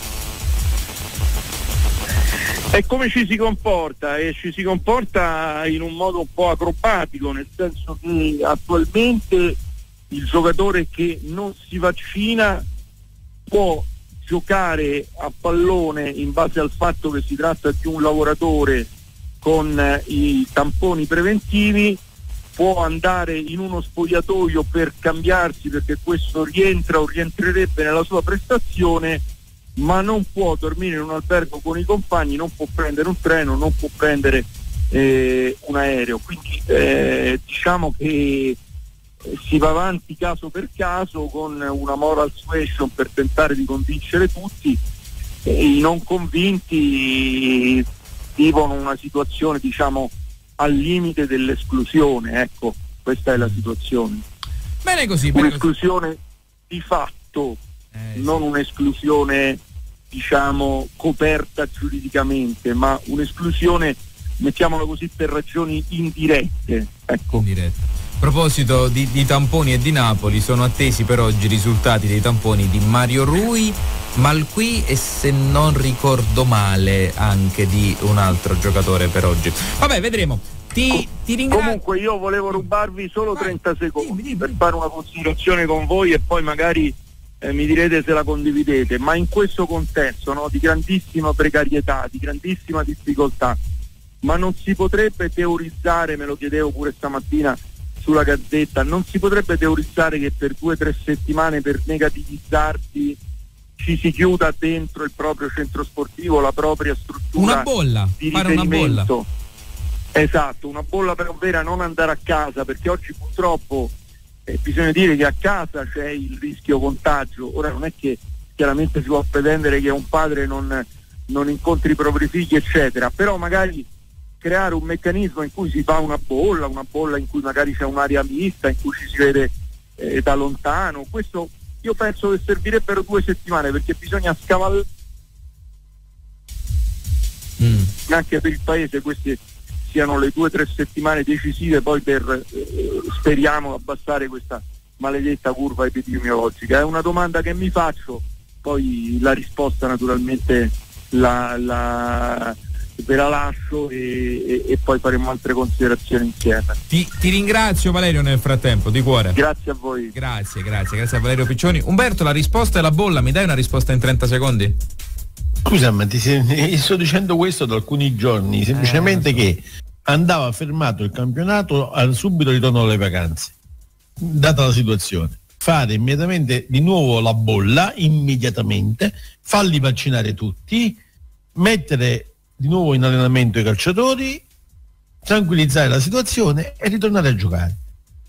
E come ci si comporta? E ci si comporta in un modo un po' acrobatico, nel senso che attualmente il giocatore che non si vaccina può giocare a pallone in base al fatto che si tratta di un lavoratore con eh, i tamponi preventivi, può andare in uno spogliatoio per cambiarsi perché questo rientra o rientrerebbe nella sua prestazione, ma non può dormire in un albergo con i compagni, non può prendere un treno, non può prendere eh, un aereo. Quindi eh, diciamo che si va avanti caso per caso con una moral suasion per tentare di convincere tutti, e i non convinti vivono una situazione diciamo al limite dell'esclusione, ecco, questa è la situazione. Bene così, bene un'esclusione così. Di fatto, eh, non sì. un'esclusione diciamo coperta giuridicamente, ma un'esclusione, mettiamola così, per ragioni indirette, ecco. Indirette. A proposito di, di tamponi e di Napoli, sono attesi per oggi i risultati dei tamponi di Mario Rui, Malqui e, se non ricordo male, anche di un altro giocatore per oggi. Vabbè, vedremo. Ti, ti ringrazio. Comunque io volevo rubarvi solo Vai, trenta secondi dimmi, dimmi. per fare una considerazione con voi e poi magari eh, mi direte se la condividete, ma in questo contesto, no, di grandissima precarietà, di grandissima difficoltà, ma non si potrebbe teorizzare, me lo chiedevo pure stamattina sulla Gazzetta, non si potrebbe teorizzare che per due o tre settimane, per negativizzarsi, ci si chiuda dentro il proprio centro sportivo, la propria struttura una bolla, di fare una bolla. Esatto, una bolla però vera, non andare a casa, perché oggi purtroppo eh, bisogna dire che a casa c'è il rischio contagio. Ora non è che chiaramente si può pretendere che un padre non, non incontri i propri figli eccetera, però magari creare un meccanismo in cui si fa una bolla, una bolla in cui magari c'è un'area mista, in cui ci si vede eh, da lontano. Questo io penso che servirebbero due settimane, perché bisogna scavallare mm. anche per il paese. Queste siano le due o tre settimane decisive poi per eh, speriamo abbassare questa maledetta curva epidemiologica. È una domanda che mi faccio, poi la risposta naturalmente la, la ve la lascio e, e, e poi faremo altre considerazioni insieme. Ti, ti ringrazio Valerio nel frattempo, di cuore. Grazie a voi. Grazie, grazie, grazie a Valerio Piccioni. Umberto, la risposta è la bolla, mi dai una risposta in trenta secondi? Scusa, ma ti sei, sto dicendo questo da alcuni giorni, semplicemente eh, so. che andava fermato il campionato al subito ritorno alle vacanze, data la situazione. Fare immediatamente di nuovo la bolla, immediatamente, farli vaccinare tutti, mettere di nuovo in allenamento i calciatori, tranquillizzare la situazione e ritornare a giocare.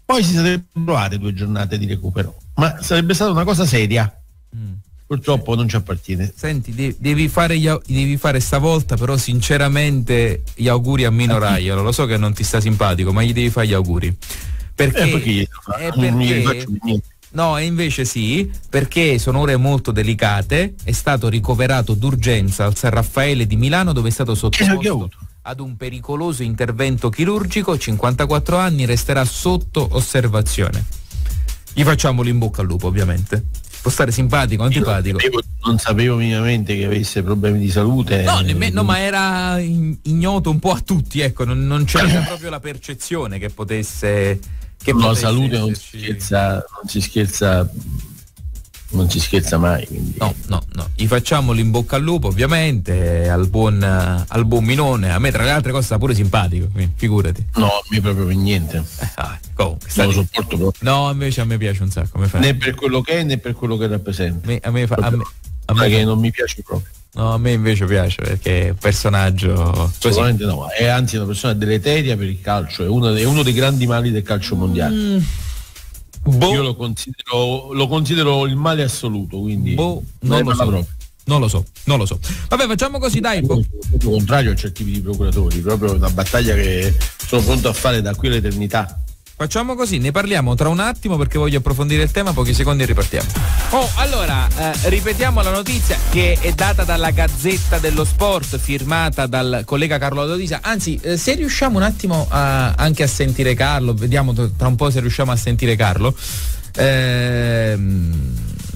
Poi si sarebbero trovate due giornate di recupero, ma sarebbe stata una cosa seria. Mm. Purtroppo non ci appartiene. Senti, de- devi fare gli au- devi fare stavolta però sinceramente gli auguri a Mino Raiola. Lo so che non ti sta simpatico, ma gli devi fare gli auguri. Perché, eh, perché, eh, perché non gli faccio niente. No, e invece sì, perché sono ore molto delicate. È stato ricoverato d'urgenza al San Raffaele di Milano, dove è stato sottoposto ad un pericoloso intervento chirurgico. cinquantaquattro anni, resterà sotto osservazione. Gli facciamo l'in bocca al lupo, ovviamente. Può stare simpatico, antipatico. Io non sapevo minimamente che avesse problemi di salute. No, nemmeno, no, ma era ignoto un po' a tutti, ecco, non, non c'era proprio la percezione che potesse. Che no, potesse salute non si scherza, non si scherza, non si scherza mai. Quindi. No, no, no. Gli facciamo l'in bocca al lupo, ovviamente, al buon, al buon Minone. A me, tra le altre cose, sta pure simpatico, quindi, figurati. No, a me proprio per niente. Eh, ah, comunque, non lo sopporto proprio. No, invece a me piace un sacco. Fa... Né per quello che è né per quello che rappresenta. Me, a me fa. A me, a me che fa... non mi piace proprio. No, a me invece piace perché è un personaggio. Assolutamente no, è anzi una persona deleteria per il calcio, è uno, è uno dei grandi mali del calcio mondiale. Mm. Boh. Io lo considero, lo considero il male assoluto, quindi boh, non, lo so. non lo so, non lo so. Vabbè, facciamo così, dai. Al contrario, c'è tipi di procuratori, proprio una battaglia che sono pronto a fare da qui all'eternità. Facciamo così, ne parliamo tra un attimo perché voglio approfondire il tema, pochi secondi e ripartiamo. Oh, allora, eh, ripetiamo la notizia che è data dalla Gazzetta dello Sport, firmata dal collega Carlo Dodisa. Anzi, eh, se riusciamo un attimo a, anche a sentire Carlo, vediamo tra un po' se riusciamo a sentire Carlo, ehm,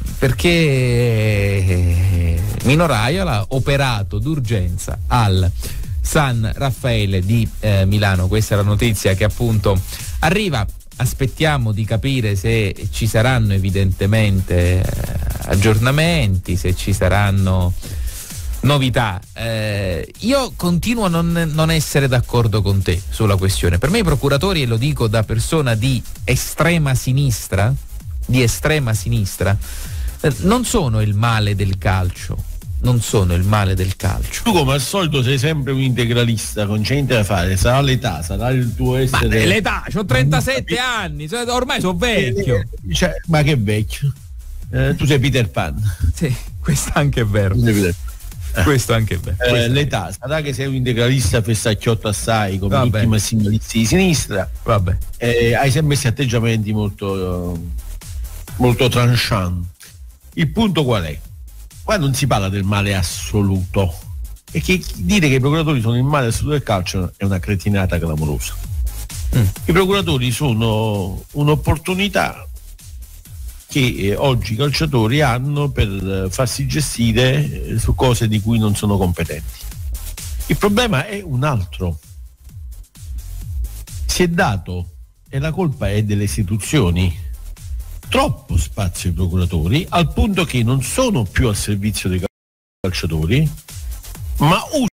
perché Mino Raiola, operato d'urgenza al San Raffaele di eh, Milano. Questa è la notizia che appunto arriva. Aspettiamo di capire se ci saranno evidentemente eh, aggiornamenti, se ci saranno novità. Eh, io continuo a non, non essere d'accordo con te sulla questione. Per me i procuratori, e lo dico da persona di estrema sinistra, di estrema sinistra, eh, non sono il male del calcio. Non sono il male del calcio. Tu come al solito sei sempre un integralista, non c'è niente da fare, sarà l'età, sarà il tuo essere. Ma l'età, ho trentasette anni, ormai sono vecchio. Eh, cioè, ma che vecchio? Eh, tu sei Peter Pan. Sì, questo anche è vero. Eh. Questo anche è vero. Eh, l'età, sarà che sei un integralista fessacchiotto assai, come Vabbè. tutti i massimalisti di sinistra. Vabbè. Eh, hai sempre questi atteggiamenti molto, molto tranchant. Il punto qual è? Qua non si parla del male assoluto, e che dire che i procuratori sono il male assoluto del calcio è una cretinata clamorosa. Mm. I procuratori sono un'opportunità che eh, oggi i calciatori hanno per farsi gestire eh, su cose di cui non sono competenti. Il problema è un altro. Si è dato, e la colpa è delle istituzioni, troppo spazio ai procuratori, al punto che non sono più al servizio dei calciatori, ma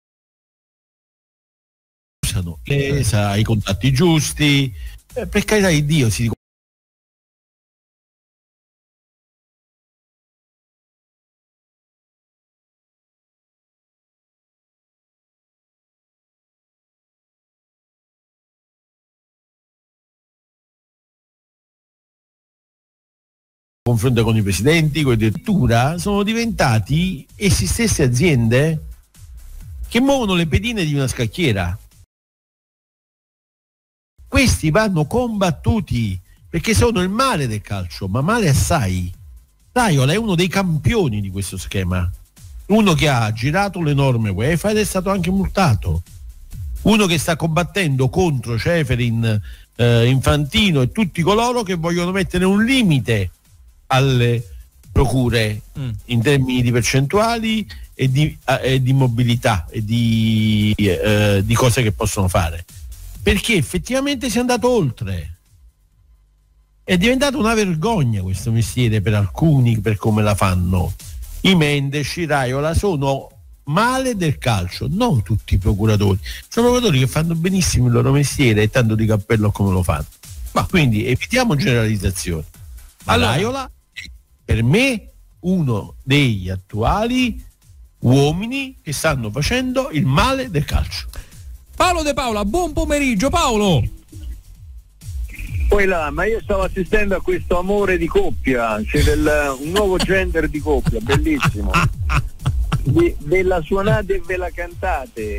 usano l'esa, i contatti giusti, eh, per carità di Dio si confronto con i presidenti, con addirittura sono diventati essi stesse aziende che muovono le pedine di una scacchiera. Questi vanno combattuti perché sono il male del calcio, ma male assai. Raiola è uno dei campioni di questo schema, uno che ha girato le norme UEFA ed è stato anche multato, uno che sta combattendo contro Ceferin, eh, Infantino e tutti coloro che vogliono mettere un limite alle procure mm. in termini di percentuali e di, eh, e di mobilità e di, eh, di cose che possono fare, perché effettivamente si è andato oltre. È diventato una vergogna questo mestiere per alcuni, per come la fanno. I Mendes, i Raiola sono male del calcio, non tutti i procuratori. Sono procuratori che fanno benissimo il loro mestiere e tanto di cappello come lo fanno. Ma quindi evitiamo generalizzazioni. Ma allora, Raiola per me uno degli attuali uomini che stanno facendo il male del calcio. Paolo De Paola, buon pomeriggio Paolo. poi là, ma io stavo assistendo a questo amore di coppia, c'è del, un nuovo gender di coppia, bellissimo. Di, della suonate e ve la cantate.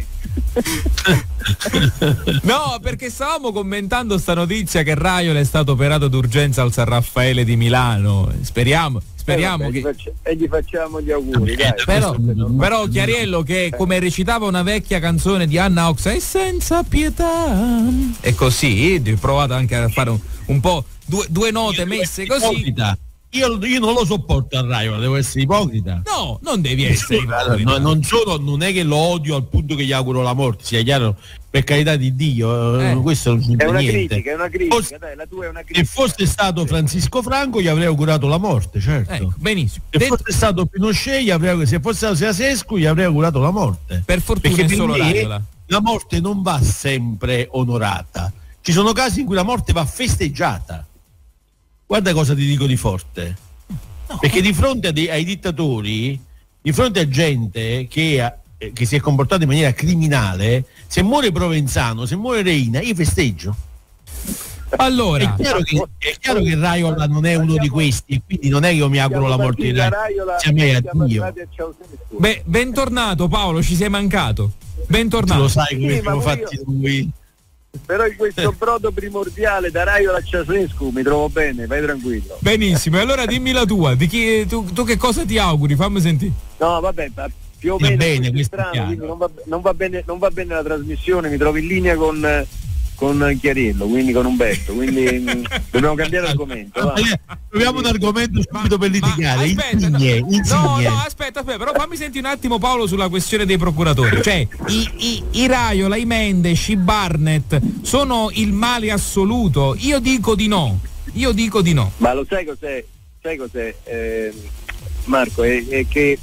No, perché stavamo commentando sta notizia che Raiola è stato operato d'urgenza al San Raffaele di Milano. Speriamo speriamo eh, vabbè, che gli faccia, e gli facciamo gli auguri, dai. Però, però Chiariello, che come recitava una vecchia canzone di Anna Ox, è senza pietà, e così provate anche a fare un, un po' due, due note messe così. Io, io non lo sopporto a Raiola, devo essere ipocrita. No, non devi essere ipocrita. No, non sono, non è che lo odio al punto che gli auguro la morte, sia chiaro, per carità di Dio, eh. questo non c'entra è una niente. critica, è una critica, Fosse, dai, la tua è una critica. se fosse stato Francisco Franco gli avrei augurato la morte, certo. Ecco, benissimo. Se Detto... fosse stato Pinochet, gli avrei, se fosse stato Ceausescu, gli avrei augurato la morte. Per fortuna perché è solo per me Raiola. La morte non va sempre onorata. Ci sono casi in cui la morte va festeggiata. Guarda cosa ti dico di forte. No. Perché di fronte a dei, ai dittatori, di fronte a gente che, eh, che si è comportata in maniera criminale, se muore Provenzano, se muore Reina, io festeggio. Allora, è chiaro che, è chiaro che Raiola non è uno di questi, e quindi non è che io mi auguro la morte di Raiola, sia mai a Dio. Beh, bentornato Paolo, ci sei mancato. Bentornato. Tu lo sai come sì, siamo fatti io... noi. Però in questo brodo primordiale da Raiola a Ceausescu mi trovo bene, vai tranquillo. Benissimo, e allora dimmi la tua, di chi, tu, tu che cosa ti auguri? Fammi sentire. No, vabbè, più o va meno bene, è strano, quindi non va, non, va bene, non va bene la trasmissione, mi trovo in linea con, con Chiariello, quindi con Umberto, quindi mh, dobbiamo cambiare argomento. Va. Proviamo un argomento subito per litigare. Aspetta, insigne, no, insigne. no, no, aspetta, aspetta, però fammi sentire un attimo Paolo sulla questione dei procuratori. Cioè, i, i, i Raiola, i Mendes, i Barnett sono il male assoluto? Io dico di no. Io dico di no. Ma lo sai cos'è? Sai cos'è, eh, Marco? È, è che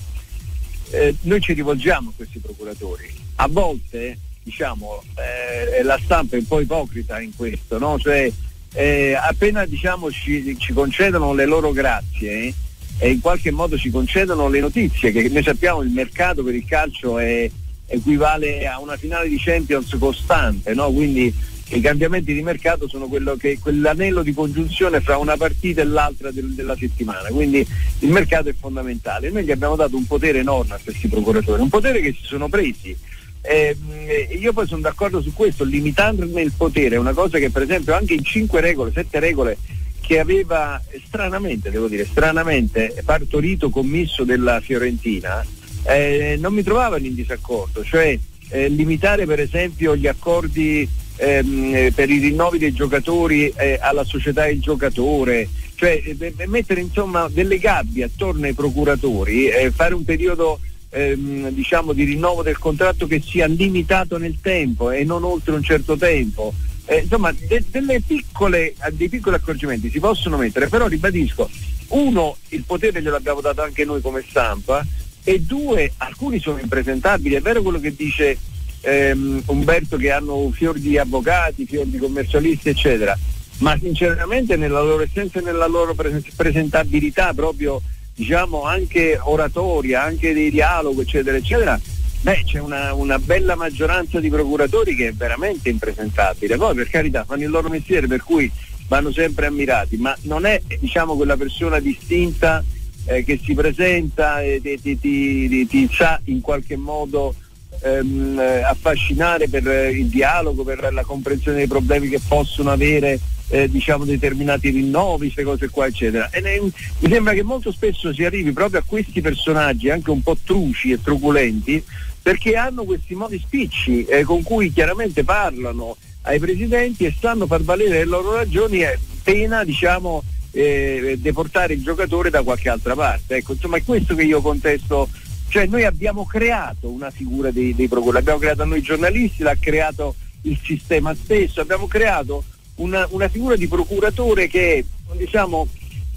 eh, noi ci rivolgiamo a questi procuratori. A volte, diciamo, eh, la stampa è un po' ipocrita in questo, no? Cioè, eh, appena diciamo ci, ci concedono le loro grazie eh, e in qualche modo ci concedono le notizie, che noi sappiamo il mercato per il calcio è, equivale a una finale di Champions costante, no? Quindi i cambiamenti di mercato sono quello che, quell'anello di congiunzione fra una partita e l'altra del, della settimana, quindi il mercato è fondamentale. Noi gli abbiamo dato un potere enorme a questi procuratori, un potere che si sono presi. Eh, io poi sono d'accordo su questo, limitandone il potere è una cosa che per esempio anche in cinque regole, sette regole che aveva stranamente, devo dire, stranamente partorito commisso della Fiorentina, eh, non mi trovavano in disaccordo, cioè eh, limitare per esempio gli accordi ehm, per i rinnovi dei giocatori eh, alla società del giocatore, cioè eh, mettere insomma delle gabbie attorno ai procuratori, eh, fare un periodo Ehm, diciamo di rinnovo del contratto che sia limitato nel tempo e non oltre un certo tempo, eh, insomma de- delle piccole dei piccoli accorgimenti si possono mettere, però ribadisco, uno, il potere glielo abbiamo dato anche noi come stampa, e due, alcuni sono impresentabili. È vero quello che dice ehm, Umberto, che hanno fior di avvocati, fior di commercialisti eccetera, ma sinceramente nella loro essenza e nella loro pres- presentabilità proprio, diciamo anche oratoria, anche di dialogo eccetera eccetera, beh c'è una, una bella maggioranza di procuratori che è veramente impresentabile. Poi per carità fanno il loro mestiere, per cui vanno sempre ammirati, ma non è diciamo quella persona distinta eh, che si presenta e ti, ti, ti, ti sa in qualche modo ehm, affascinare per il dialogo, per la comprensione dei problemi che possono avere Eh, diciamo determinati rinnovi, queste cose qua eccetera, e ne, mi sembra che molto spesso si arrivi proprio a questi personaggi anche un po' truci e truculenti, perché hanno questi modi spicci eh, con cui chiaramente parlano ai presidenti e sanno far valere le loro ragioni, eh, pena diciamo eh, deportare il giocatore da qualche altra parte. Ecco, insomma è questo che io contesto, cioè noi abbiamo creato una figura dei, dei procuratori, l'abbiamo creata noi giornalisti, l'ha creato il sistema stesso, abbiamo creato Una, una figura di procuratore che è diciamo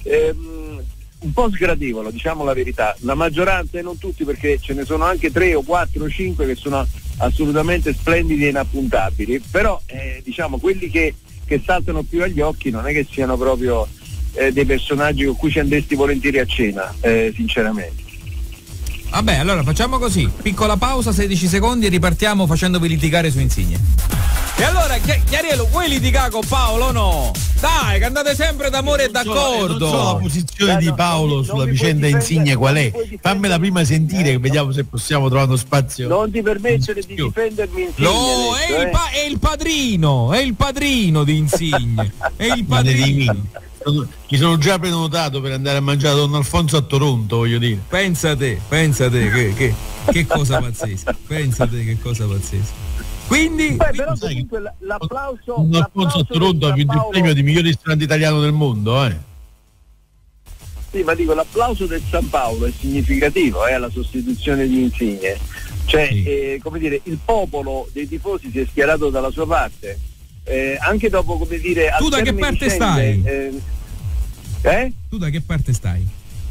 ehm, un po' sgradevole, diciamo la verità, la maggioranza e non tutti, perché ce ne sono anche tre o quattro o cinque che sono assolutamente splendidi e inappuntabili, però eh, diciamo quelli che, che saltano più agli occhi non è che siano proprio eh, dei personaggi con cui ci andresti volentieri a cena, eh, sinceramente. Vabbè, allora facciamo così, piccola pausa, sedici secondi, e ripartiamo facendovi litigare su Insigne. E allora, Chiariello, vuoi litigare con Paolo o no? Dai, che andate sempre d'amore e d'accordo. Non so la posizione Dai, di no, Paolo non sulla mi vicenda puoi Insigne difendere, qual non è. mi puoi difendere. Fammela prima sentire, Eh, che vediamo se possiamo trovare uno spazio. Non ti permettere di difendermi Insigne. No, adesso, è, il eh. pa- è il padrino, è il padrino di Insigne. È il Ma ne padrino. dimmi. Sono- Mi sono già prenotato per andare a mangiare da Don Alfonso a Toronto, voglio dire. Pensa te, pensa te, che, che, che cosa pazzesca. Pensa te, che cosa pazzesca. Quindi, Beh, però sai comunque l- l'applauso, Don Alfonso l'applauso a Toronto del ha vinto il San premio Paolo- di miglior ristorante italiano del mondo, eh. Sì, ma dico, l'applauso del San Paolo è significativo, eh, alla sostituzione di Insigne. Cioè, Sì. eh, come dire, il popolo dei tifosi si è schierato dalla sua parte. Eh, anche dopo, come dire, Tu al da che termine parte vicende, stai? Eh, eh? tu da che parte stai?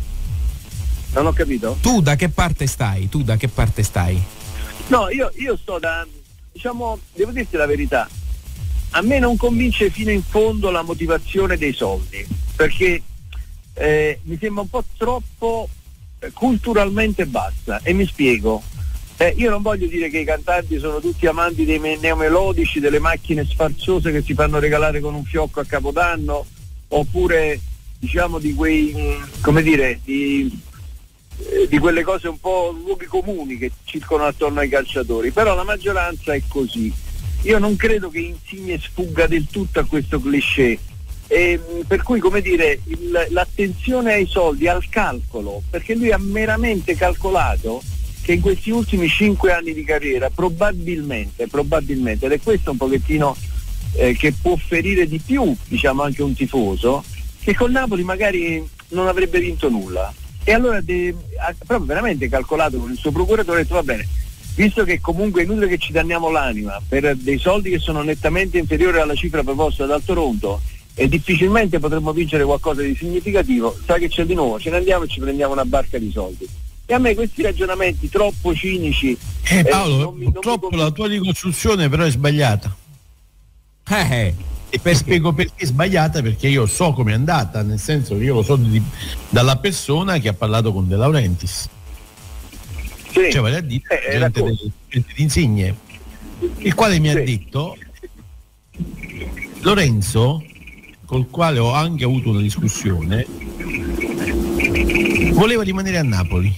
Non ho capito? Tu da che parte stai? Tu da che parte stai? No, io, io sto da, diciamo, devo dirti la verità, a me non convince fino in fondo la motivazione dei soldi, perché eh, mi sembra un po' troppo eh, culturalmente bassa, e mi spiego. Eh, io non voglio dire che i cantanti sono tutti amanti dei me- neomelodici, delle macchine sfarzose che si fanno regalare con un fiocco a Capodanno, oppure diciamo di quei, mh, come dire, di, eh, di quelle cose un po' luoghi comuni che circolano attorno ai calciatori, però la maggioranza è così. Io non credo che Insigne sfugga del tutto a questo cliché, e, mh, per cui, come dire, il, l'attenzione ai soldi, al calcolo, perché lui ha meramente calcolato che in questi ultimi cinque anni di carriera probabilmente, probabilmente, ed è questo un pochettino eh, che può ferire di più, diciamo, anche un tifoso, che con Napoli magari non avrebbe vinto nulla. E allora de- ha proprio veramente calcolato con il suo procuratore, ha detto va bene, visto che comunque è inutile che ci danniamo l'anima per dei soldi che sono nettamente inferiori alla cifra proposta dal Toronto e difficilmente potremmo vincere qualcosa di significativo, sai che c'è di nuovo, ce ne andiamo e ci prendiamo una barca di soldi. E a me questi ragionamenti troppo cinici Eh, Paolo, eh, non mi- non mi purtroppo convincono. la tua ricostruzione però è sbagliata. Eh, E ti spiego perché è sbagliata, perché io so com'è andata, nel senso che io lo so di- dalla persona che ha parlato con De Laurentiis. Sì. Cioè, vale a dire, Eh, gente, racconta. del- gente di Insigne, il quale mi Sì. ha detto: Lorenzo, col quale ho anche avuto una discussione, voleva rimanere a Napoli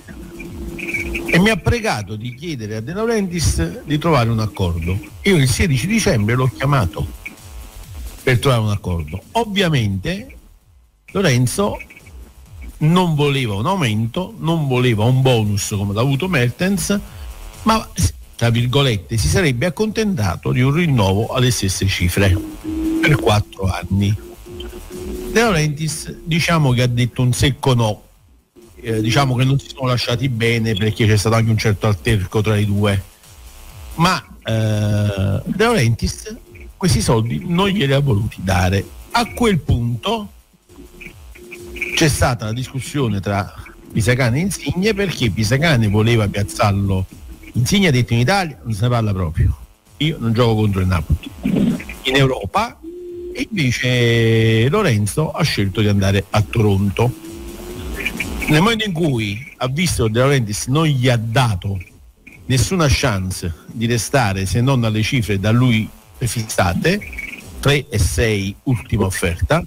e mi ha pregato di chiedere a De Laurentiis di trovare un accordo. Io il sedici dicembre l'ho chiamato per trovare un accordo. Ovviamente Lorenzo non voleva un aumento, non voleva un bonus come l'ha avuto Mertens, ma tra virgolette si sarebbe accontentato di un rinnovo alle stesse cifre per quattro anni. De Laurentiis diciamo che ha detto un secco no, eh, diciamo che non si sono lasciati bene perché c'è stato anche un certo alterco tra i due, ma eh, De Laurentiis questi soldi non glieli ha voluti dare. A quel punto c'è stata la discussione tra Pisacane e Insigne, perché Pisacane voleva piazzarlo. Insigne ha detto: in Italia non se ne parla proprio, io non gioco contro il Napoli in Europa, e invece Lorenzo ha scelto di andare a Toronto. Nel momento in cui ha visto che De Laurentiis non gli ha dato nessuna chance di restare se non alle cifre da lui fissate, tre e sei ultima offerta,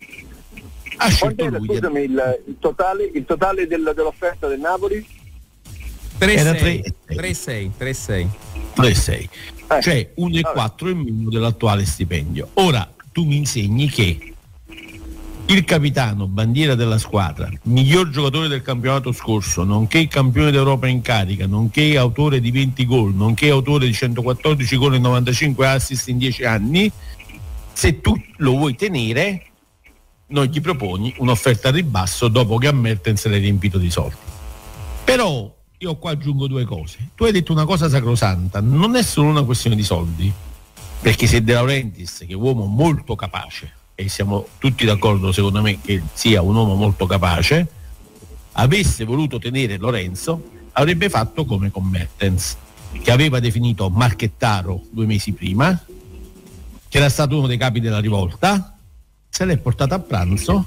ha scelto Quant'era, lui. scusami, il, il totale, il totale del- dell'offerta del Napoli? Era tre sei, tre sei. tre e sei, Eh, cioè uno virgola quattro in meno dell'attuale stipendio. Ora tu mi insegni che il capitano, bandiera della squadra, miglior giocatore del campionato scorso, nonché campione d'Europa in carica, nonché autore di venti gol, nonché autore di centoquattordici gol e novantacinque assist in dieci anni, se tu lo vuoi tenere non gli proponi un'offerta al ribasso dopo che a Mertens l'hai riempito di soldi. Però io qua aggiungo due cose. Tu hai detto una cosa sacrosanta: non è solo una questione di soldi, perché se De Laurentiis, che è un uomo molto capace, e siamo tutti d'accordo secondo me che sia un uomo molto capace, avesse voluto tenere Lorenzo, avrebbe fatto come con Mertens, che aveva definito Marchettaro due mesi prima, che era stato uno dei capi della rivolta, se l'è portato a pranzo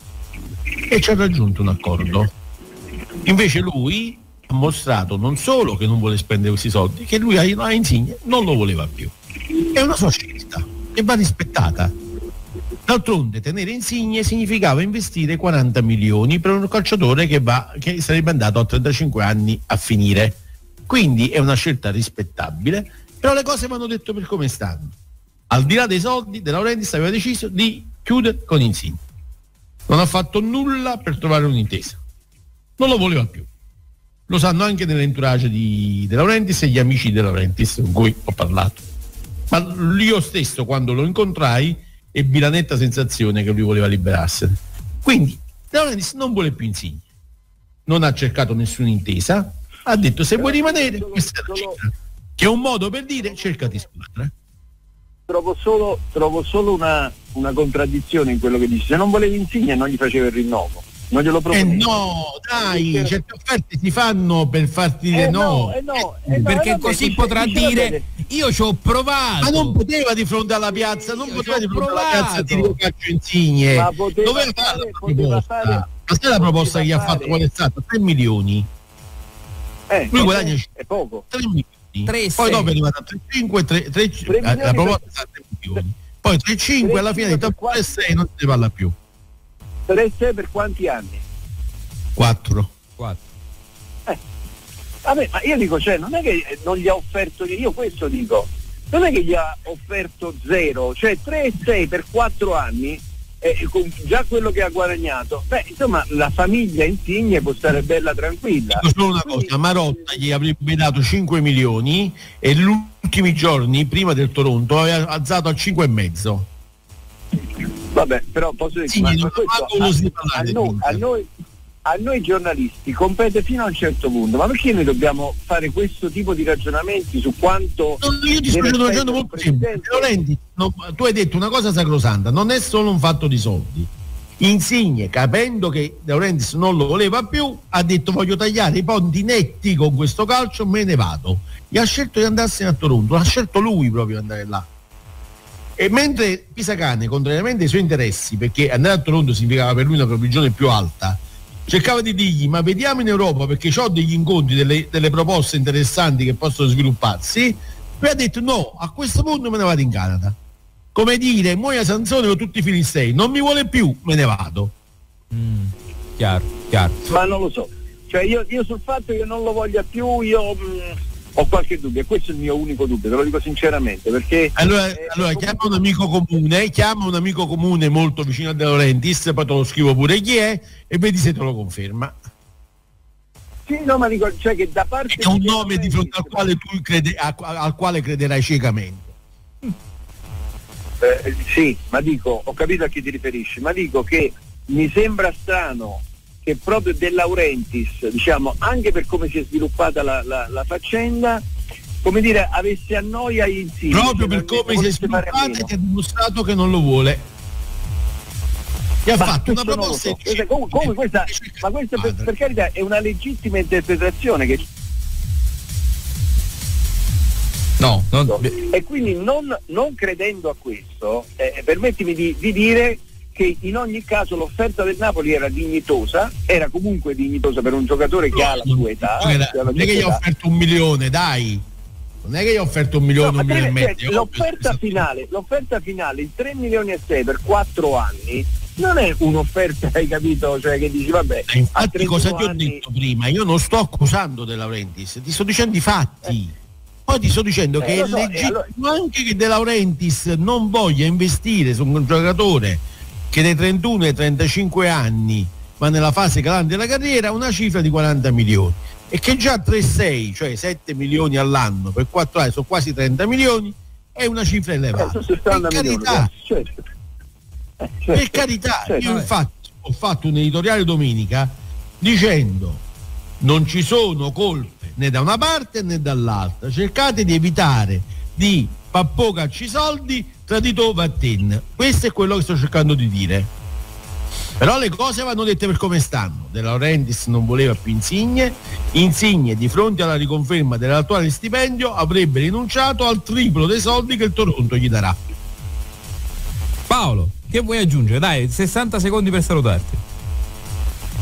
e ci ha raggiunto un accordo. Invece lui ha mostrato non solo che non vuole spendere questi soldi, che lui a Insigne non lo voleva più. È una sua scelta e va rispettata. D'altronde tenere Insigne significava investire quaranta milioni per un calciatore che, va, che sarebbe andato a trentacinque anni a finire. Quindi è una scelta rispettabile, però le cose vanno dette per come stanno. Al di là dei soldi, De Laurentiis aveva deciso di chiudere con Insigne. Non ha fatto nulla per trovare un'intesa. Non lo voleva più. Lo sanno anche nell'entourage di De Laurentiis e gli amici di De Laurentiis con cui ho parlato. Ma io stesso, quando lo incontrai, ebbi la netta sensazione che lui voleva liberarsene. Quindi De Laurentiis non vuole più Insigne, non ha cercato nessuna intesa, ha detto se vuoi rimanere questa è la cifra, che è un modo per dire cercati squadra. Trovo solo, trovo solo una, una contraddizione in quello che dici. Se non volevi Insigne non gli faceva il rinnovo, non glielo proponeva. Eh no, dai, perché certe offerte si fanno per farti dire eh no, no, eh no, eh no perché eh così dice, potrà dice, dire io ci ho provato. ma non poteva di fronte alla piazza, non Io poteva di fronte provato. alla piazza di Rio Calcio Insigne. Ma poteva doveva fare, fare la poteva proposta. fare, Ma sai la proposta che gli ha fare. fatto qual è stata? tre milioni. Eh, Lui è, guadagna è poco. tre milioni. tre, Poi dopo è arrivata a tre virgola cinque, tre, tre, tre la milioni proposta per, è tre milioni. Poi tre virgola cinque alla fine ha detto tre virgola sei non si parla più. tre virgola sei per quanti anni? quattro. Eh. Vabbè, ma io dico, cioè, non è che non gli ha offerto, io questo dico, non è che gli ha offerto zero, cioè tre virgola sei per quattro anni, eh, con già quello che ha guadagnato, beh, insomma, la famiglia Insigne può stare bella tranquilla. Dico solo una Quindi, cosa, Marotta gli avrebbe dato cinque milioni e negli ultimi giorni, prima del Toronto, aveva alzato a cinque e mezzo. vabbè, però posso dire, Sì, ma non questo lo si a, parla a, di noi, Inter. a noi a noi giornalisti compete fino a un certo punto, ma perché noi dobbiamo fare questo tipo di ragionamenti su quanto No, io ti sto deve dicendo spendere molto un semplice. presidente? Laurenti, no, tu hai detto una cosa sacrosanta, non è solo un fatto di soldi. Insigne, capendo che De Laurentiis non lo voleva più, ha detto voglio tagliare i ponti netti con questo calcio, me ne vado. E ha scelto di andarsene a Toronto, ha scelto lui proprio di andare là. E mentre Pisacane, contrariamente ai suoi interessi, perché andare a Toronto significava per lui una provvigione più alta, cercava di dirgli ma vediamo in Europa perché ho degli incontri, delle, delle proposte interessanti che possono svilupparsi, lui ha detto no, a questo punto me ne vado in Canada. Come dire, muoia Sansone con tutti i filistei, non mi vuole più, me ne vado. Mm, chiaro, chiaro. Ma non lo so, cioè io, io sul fatto che non lo voglia più io mh, ho qualche dubbio, e questo è il mio unico dubbio, te lo dico sinceramente, perché Allora, eh, allora comunque... chiama un amico comune, chiama un amico comune molto vicino a De Laurentiis, poi te lo scrivo pure chi è e vedi se te lo conferma. Sì, no, ma dico, cioè che da parte È un di nome di fronte al quale tu crede, a- al quale crederai ciecamente. Eh, sì, ma dico, ho capito a chi ti riferisci, ma dico che mi sembra strano che proprio De Laurentiis, diciamo, anche per come si è sviluppata la, la, la faccenda, come dire, avesse a noia Insigne. Proprio per come si è sviluppata e ti ha dimostrato che non lo vuole. Gli ha ma fatto una questo non lo proposta so. Questa- come, come questa, ma questa per, per carità è una legittima interpretazione che No, non... e quindi non, non credendo a questo, eh, permettimi di, di dire che in ogni caso l'offerta del Napoli era dignitosa, era comunque dignitosa per un giocatore che ha la sua età. Era- che ha la non è sua che gli ha età. offerto un milione, dai. Non è che gli ha offerto un milione, No, un ma milione e deve- mezzo. cioè, è ovvio, l'offerta esatto. finale, l'offerta finale, il tre milioni e sei per quattro anni, non è un'offerta, hai capito? Cioè che dici vabbè, E infatti a cosa ti ho anni, detto prima? Io non sto accusando De Laurentiis, ti sto dicendo i fatti. Poi ti sto dicendo Eh, che lo è so, e legittimo anche che De Laurentiis non voglia investire su un giocatore che dai trentuno ai trentacinque anni ma nella fase calante della carriera una cifra di quaranta milioni e che già tre virgola sei, cioè sette milioni all'anno per quattro anni, sono quasi trenta milioni, è una cifra elevata. eh, Per carità, certo. Eh, certo, per carità, certo. io infatti ho fatto un editoriale domenica dicendo non ci sono colpe né da una parte né dall'altra, cercate di evitare di pappò cacci soldi tradito vatten, questo è quello che sto cercando di dire, però le cose vanno dette per come stanno. De Laurentiis non voleva più Insigne, Insigne di fronte alla riconferma dell'attuale stipendio avrebbe rinunciato al triplo dei soldi che il Toronto gli darà. Paolo, che vuoi aggiungere? Dai, sessanta secondi per salutarti.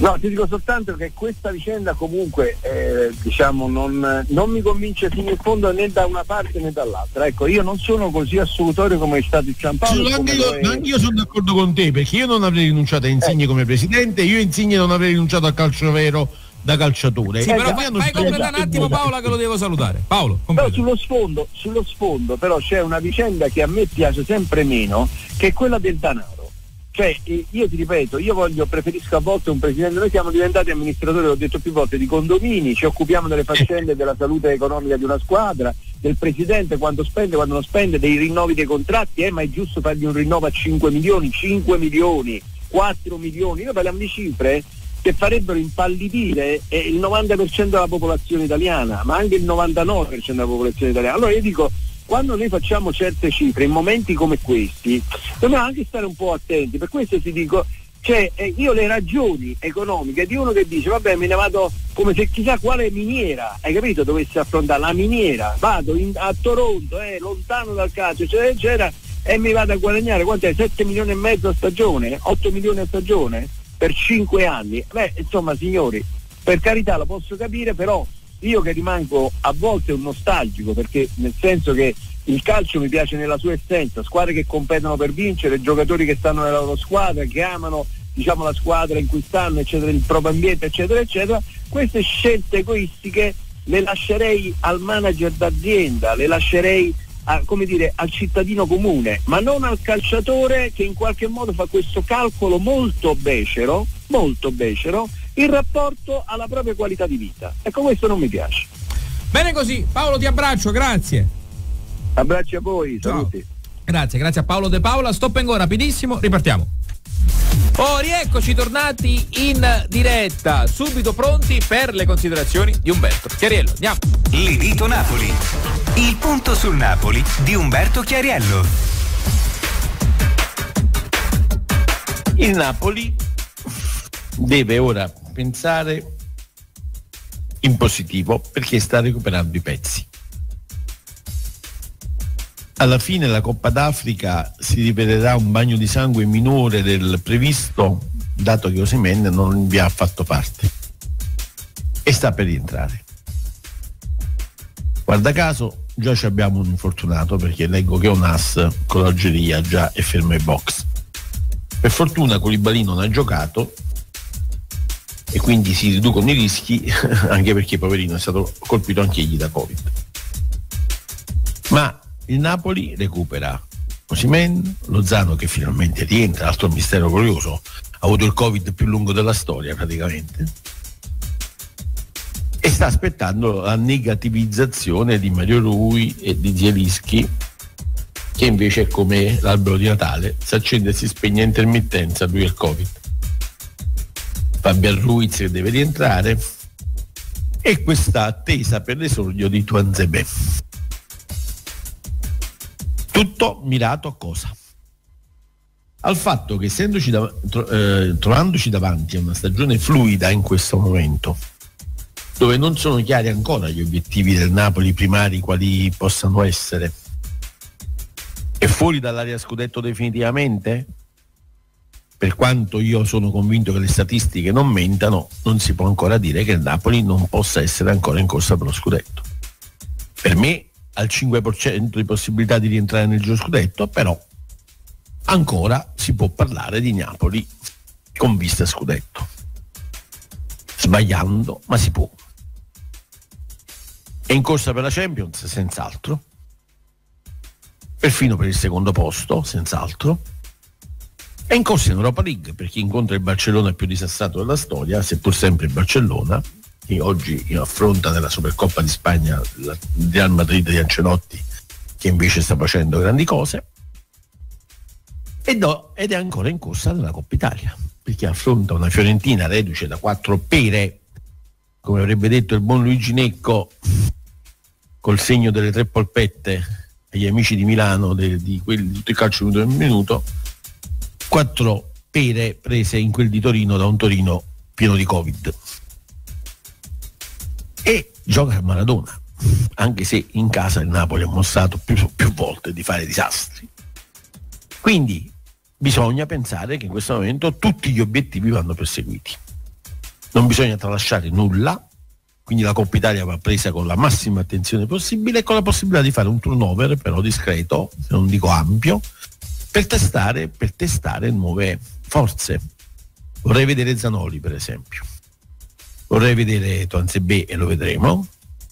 No, ti dico soltanto che questa vicenda comunque eh, diciamo non, non mi convince fino in fondo né da una parte né dall'altra. Ecco, io non sono così assolutorio come è stato il Giampaolo. Sì, anche, io, è... anche io sono d'accordo con te, perché io non avrei rinunciato a Insigne eh. come presidente, io Insigne non avrei rinunciato al calcio vero da calciatore. Sì, eh, però fai, fai completare un attimo Paola che lo devo salutare. Paolo, però sullo sfondo, sullo sfondo però c'è una vicenda che a me piace sempre meno, che è quella del denaro. Cioè io ti ripeto, io voglio, preferisco a volte un presidente, noi siamo diventati amministratori, l'ho detto più volte, di condomini, ci occupiamo delle faccende della salute economica di una squadra, del presidente quando spende, quando non spende, dei rinnovi dei contratti, eh, ma è giusto fargli un rinnovo a cinque milioni, cinque milioni, quattro milioni, noi parliamo di cifre che farebbero impallidire eh, il novanta per cento della popolazione italiana, ma anche il novantanove per cento della popolazione italiana. Allora io dico, quando noi facciamo certe cifre in momenti come questi dobbiamo anche stare un po' attenti. Per questo ti dico, cioè, eh, io le ragioni economiche di uno che dice vabbè me ne vado, come se chissà quale miniera, hai capito, dovesse affrontare la miniera, vado in, a Toronto, eh, lontano dal calcio eccetera eccetera, e mi vado a guadagnare quant'è? sette milioni e mezzo a stagione, otto milioni a stagione per cinque anni. Beh, insomma signori, per carità lo posso capire, però io che rimango a volte un nostalgico, perché nel senso che il calcio mi piace nella sua essenza, squadre che competono per vincere, giocatori che stanno nella loro squadra, che amano diciamo la squadra in cui stanno eccetera, il proprio ambiente eccetera eccetera, queste scelte egoistiche le lascerei al manager d'azienda, le lascerei a, come dire, al cittadino comune, ma non al calciatore che in qualche modo fa questo calcolo molto becero, molto becero in rapporto alla propria qualità di vita. Ecco, questo non mi piace. Bene così, Paolo ti abbraccio, grazie. Abbracci a voi, saluti. Ciao. Grazie, grazie a Paolo De Paola. Stop and go rapidissimo, ripartiamo. Oh, rieccoci tornati in diretta, subito pronti per le considerazioni di Umberto Chiariello. Andiamo. L'Edito Napoli, il punto sul Napoli di Umberto Chiariello. Il Napoli deve ora pensare in positivo perché sta recuperando i pezzi. Alla fine la Coppa d'Africa si rivelerà un bagno di sangue minore del previsto, dato che Osimhen non vi ha fatto parte e sta per rientrare. Guarda caso già ci abbiamo un infortunato, perché leggo che Onas con l'Algeria già è fermo ai box. Per fortuna Koulibaly non ha giocato e quindi si riducono i rischi, anche perché poverino è stato colpito anche egli da Covid. Ma il Napoli recupera Osimhen, Lozano che finalmente rientra, altro mistero curioso, ha avuto il Covid più lungo della storia praticamente, e sta aspettando la negativizzazione di Mario Rui e di Zielinski, che invece è come l'albero di Natale, si accende e si spegne a intermittenza, lui è il Covid. Fabian Ruiz che deve rientrare e questa attesa per l'esordio di Tuanzebe. Tutto mirato a cosa? Al fatto che essendoci da, tro, eh, trovandoci davanti a una stagione fluida in questo momento, dove non sono chiari ancora gli obiettivi del Napoli primari quali possano essere, è fuori dall'area scudetto definitivamente? Per quanto io sono convinto che le statistiche non mentano, non si può ancora dire che il Napoli non possa essere ancora in corsa per lo scudetto. Per me al cinque per cento di possibilità di rientrare nel giro scudetto, però ancora si può parlare di Napoli con vista a scudetto, sbagliando, ma si può. È in corsa per la Champions, senz'altro, perfino per il secondo posto, senz'altro. È in corsa in Europa League, perché incontra il Barcellona più disastраto della storia, seppur sempre il Barcellona, che oggi affronta nella Supercoppa di Spagna il Real Madrid di Ancelotti, che invece sta facendo grandi cose, ed, do, ed è ancora in corsa nella Coppa Italia, perché affronta una Fiorentina reduce da quattro pere, come avrebbe detto il buon Luigi Necco, col segno delle tre polpette agli amici di Milano, de, di quelli di tutto il calcio minuto in minuto, quattro pere prese in quel di Torino da un Torino pieno di Covid. E gioca a Maradona, anche se in casa il Napoli ha mostrato più, più volte di fare disastri. Quindi bisogna pensare che in questo momento tutti gli obiettivi vanno perseguiti. non bisogna tralasciare nulla, quindi la Coppa Italia va presa con la massima attenzione possibile e con la possibilità di fare un turnover però discreto, se non dico ampio, per testare, per testare nuove forze. Vorrei vedere Zanoli, per esempio, vorrei vedere Tuanzebe, e lo vedremo,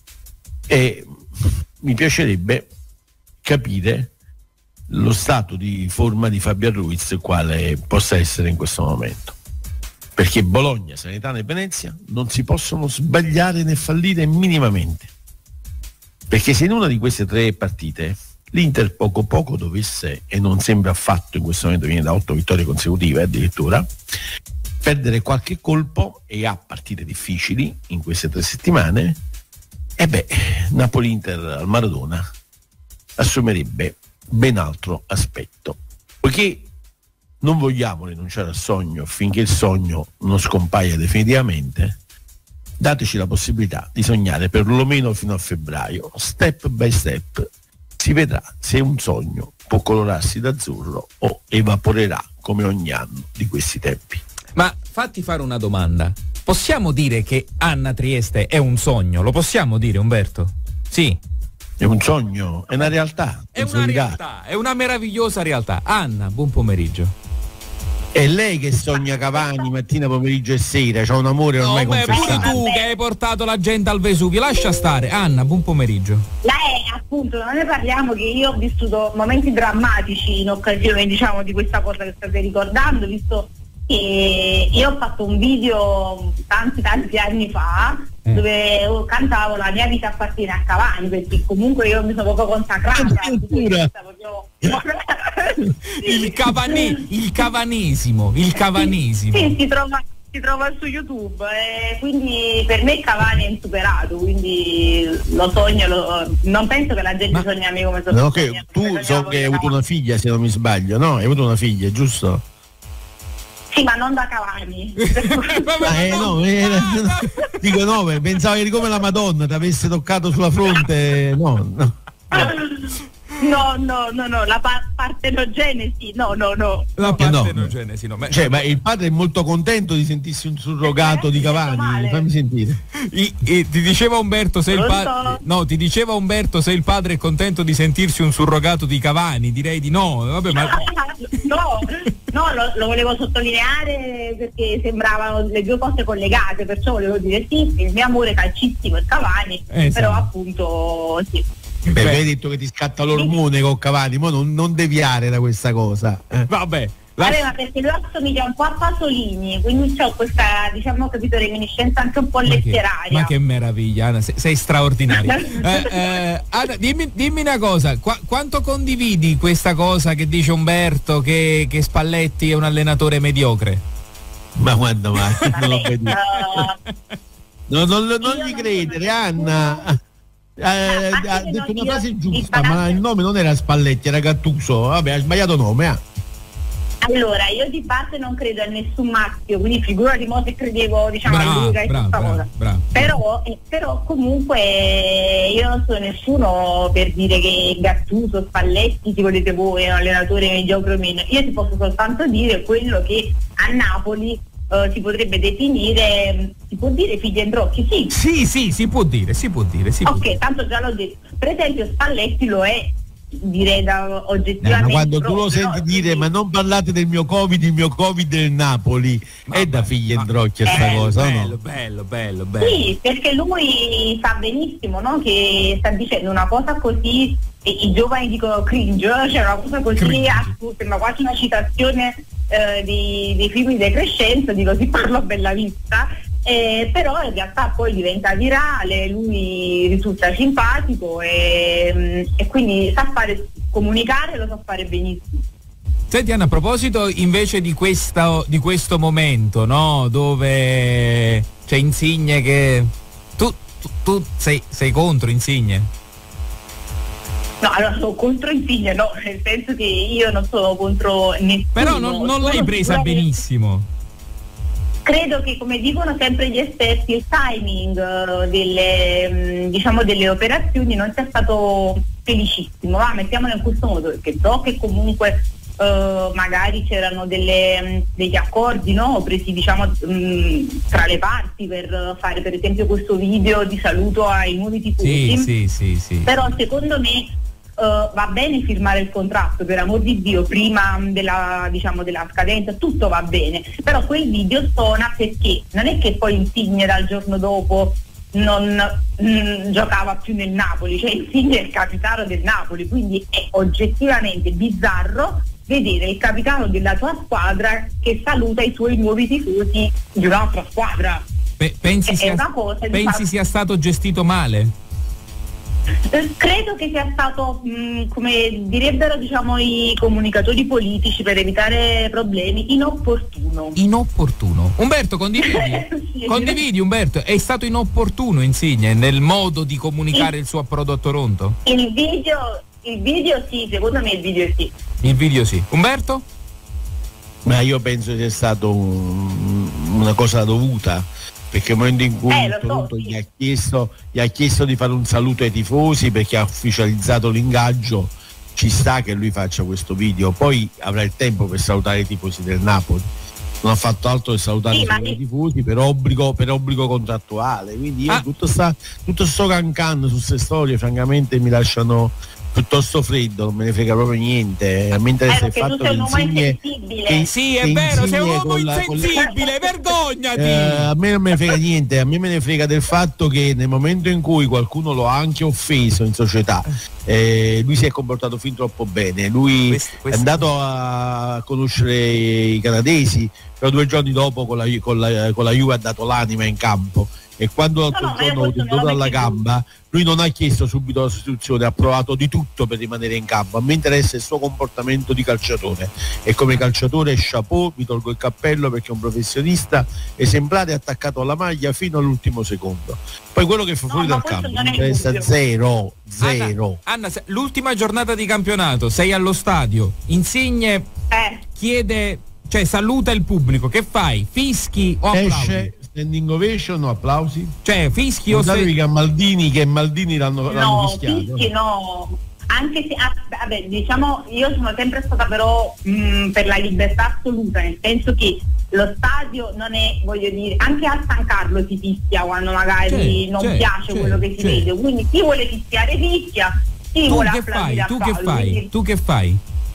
e mi piacerebbe capire lo stato di forma di Fabian Ruiz quale possa essere in questo momento, perché Bologna, Salernitana e Venezia non si possono sbagliare né fallire minimamente, perché se in una di queste tre partite l'Inter poco poco dovesse, e non sembra affatto in questo momento, viene da otto vittorie consecutive addirittura, perdere qualche colpo, e ha partite difficili in queste tre settimane, e beh, Napoli-Inter al Maradona assumerebbe ben altro aspetto, poiché non vogliamo rinunciare al sogno finché il sogno non scompaia definitivamente. Dateci la possibilità di sognare perlomeno fino a febbraio, step by step si vedrà se un sogno può colorarsi d'azzurro o evaporerà come ogni anno di questi tempi. Ma fatti fare una domanda, possiamo dire che Anna Trieste è un sogno? Lo possiamo dire, Umberto? Sì. È un sogno, è una realtà. È una realtà, è una meravigliosa realtà. Anna, buon pomeriggio. È lei che sogna Cavani mattina, pomeriggio e sera, c'ha un amore ormai no, beh, confessato. Pure tu che hai portato la gente al Vesuvio, lascia stare. Anna, buon pomeriggio. Lei, appunto, non ne parliamo, che io ho vissuto momenti drammatici in occasione, diciamo, di questa cosa che state ricordando, visto che io ho fatto un video tanti tanti anni fa eh. dove cantavo La mia vita appartiene a Cavani, perché comunque io mi sono proprio consacrata proprio... il, cavane, il cavanesimo il cavanesimo sì, sì, si trova si trova su YouTube, e quindi per me Cavani è insuperato, quindi lo sogno, lo, non penso che la gente Ma, sogni a me come sogno. No, okay, tu so che hai avuto una figlia, se non mi sbaglio, no? Hai avuto una figlia, giusto? Sì, ma non da Cavani. ah, eh, no, eh, no, dico no, pensavo che come la Madonna ti avesse toccato sulla fronte, no, no. No, no, no, no, la pa- partenogenesi, no, no, no. La partenogenesi, no. no. Cioè, ma il padre è molto contento di sentirsi un surrogato eh, di Cavani, fammi sentire. I, i, ti diceva Umberto se il padre no, ti diceva Umberto se il padre è contento di sentirsi un surrogato di Cavani, direi di no. Vabbè, ma... no, no, lo, lo volevo sottolineare perché sembravano le due cose collegate, perciò volevo dire sì, il mio amore calcistico è Cavani, eh, però sì. appunto sì. Beh, Beh, hai detto che ti scatta l'ormone con Cavani, ma non, non deviare da questa cosa. Eh. Vabbè. La... Vabbè, ma perché lui assomiglia un po' a Pasolini, quindi c'ho questa, diciamo, capito, reminiscenza anche un po' ma letteraria. Che, ma che meraviglia, Anna, sei, sei straordinaria. eh, eh, Anna, dimmi, dimmi una cosa, qua, quanto condividi questa cosa che dice Umberto che, che Spalletti è un allenatore mediocre? Ma quando mai? Non lo vedo. no, non, non, non gli credere, Anna. Eh, ha detto una frase giusta, ma il nome non era Spalletti, era Gattuso. Vabbè, ha sbagliato nome. Eh. Allora, io di parte non credo a nessun maschio, quindi figura di mo' se credevo, diciamo, brava, a lui che brava, brava, cosa. Brava. Però, eh, però comunque io non sono nessuno per dire che Gattuso, Spalletti, si volete voi, è un allenatore mediocre o meno. Io ti posso soltanto dire quello che a Napoli Uh, si potrebbe definire, si può dire Figliandrocchi, sì. Sì, sì, si può dire, si può dire. Si ok, può dire. Tanto già l'ho detto. Per esempio Spalletti lo è, direi da oggettivamente. No, ma quando tu lo senti no, dire, sì. ma non parlate del mio Covid, il mio Covid del Napoli, ma è da Figliandrocchi questa cosa, bello, no? Bello, bello, bello. Sì, perché lui sa benissimo, no, che sta dicendo una cosa così, e i giovani dicono cringe, cioè una cosa così cringe. Assurda, ma quasi una citazione eh, di, dei film di De Crescenzo, di Così parlo a bella vista, eh, però in realtà poi diventa virale, lui risulta simpatico e, e quindi sa fare, comunicare, lo sa fare benissimo. Senti Anna, a proposito invece di questo, di questo momento, no, dove c'è Insigne che tu, tu, tu sei, sei contro Insigne? No, allora sono contro Insigne, no, nel senso che io non sono contro nessuno. Però non, non l'hai presa benissimo. Credo che, come dicono sempre gli esperti, il timing uh, delle, mh, diciamo, delle operazioni non sia stato felicissimo, va, mettiamolo in questo modo, perché so che comunque Uh, magari c'erano delle, degli accordi, no? presi diciamo mh, tra le parti per fare per esempio questo video di saluto ai nuovi tifosi. Sì, sì, sì, sì. Però secondo me uh, va bene firmare il contratto, per amor di Dio, prima della, diciamo, della scadenza, tutto va bene, però quel video stona perché non è che poi Insigne dal giorno dopo non mh, giocava più nel Napoli, cioè Insigne è il capitano del Napoli, quindi è oggettivamente bizzarro vedere il capitano della tua squadra che saluta i suoi nuovi tifosi di un'altra squadra. Pe- pensi è sia, una cosa, pensi infatti, sia stato gestito male? eh, credo che sia stato, mh, come direbbero diciamo i comunicatori politici per evitare problemi, inopportuno. Inopportuno. Umberto, condividi? Sì. Condividi, Umberto? È stato inopportuno Insigne nel modo di comunicare il suo approdo a Toronto? Il video, il video sì, secondo me il video sì. Il video sì. Umberto? Ma io penso sia stato un, una cosa dovuta, perché nel momento in cui Eh, il lo so, Toronto sì. gli ha chiesto gli ha chiesto di fare un saluto ai tifosi perché ha ufficializzato l'ingaggio, ci sta che lui faccia questo video, poi avrà il tempo per salutare i tifosi del Napoli. Non ha fatto altro che salutare Sì, i ma suoi che- tifosi per obbligo, per obbligo contrattuale, quindi io Ah. tutto sta tutto sto cancan su queste storie francamente mi lasciano piuttosto freddo, non me ne frega proprio niente. A me interessa Eh, il perché fatto tu che sei un uomo Insigne insensibile. che- Sì, è che vero, sei un Insigne uomo con la- con la- insensibile, vergognati! Eh, a me non me ne frega niente, a me me ne frega del fatto che nel momento in cui qualcuno lo ha anche offeso in società, eh, lui si è comportato fin troppo bene, lui Questo- questo- è andato a conoscere i canadesi, però due giorni dopo con la, con la, con la Juve ha dato l'anima in campo, e quando l'altro no, ma io giorno ha questo avuto non lo alla metto in gamba, lui non ha chiesto subito la sostituzione, ha provato di tutto per rimanere in campo. A me interessa il suo comportamento di calciatore, e come calciatore chapeau, mi tolgo il cappello perché è un professionista esemplare, attaccato alla maglia fino all'ultimo secondo. Poi quello che fa No, fuori ma dal questo campo non mi è interessa dubbio. zero, zero. Anna, Anna, se- l'ultima giornata di campionato, sei allo stadio, Insigne Eh, chiede, cioè saluta il pubblico, che fai? Fischi o applaudi? Esce standing ovation o applausi? Cioè fischi o Guardatevi se... che a Maldini, che Maldini l'hanno, l'hanno no, fischiato. fischi no. Anche se, ah, vabbè, diciamo, io sono sempre stata però mh, per la libertà assoluta, nel senso che lo stadio non è, voglio dire, anche a San Carlo si fischia quando magari C'è, non c'è, piace c'è, quello che si c'è. vede, quindi chi vuole fischiare fischia, chi Tu vuole che fai? applaudire Tu che applaude, fai? quindi Tu che fai?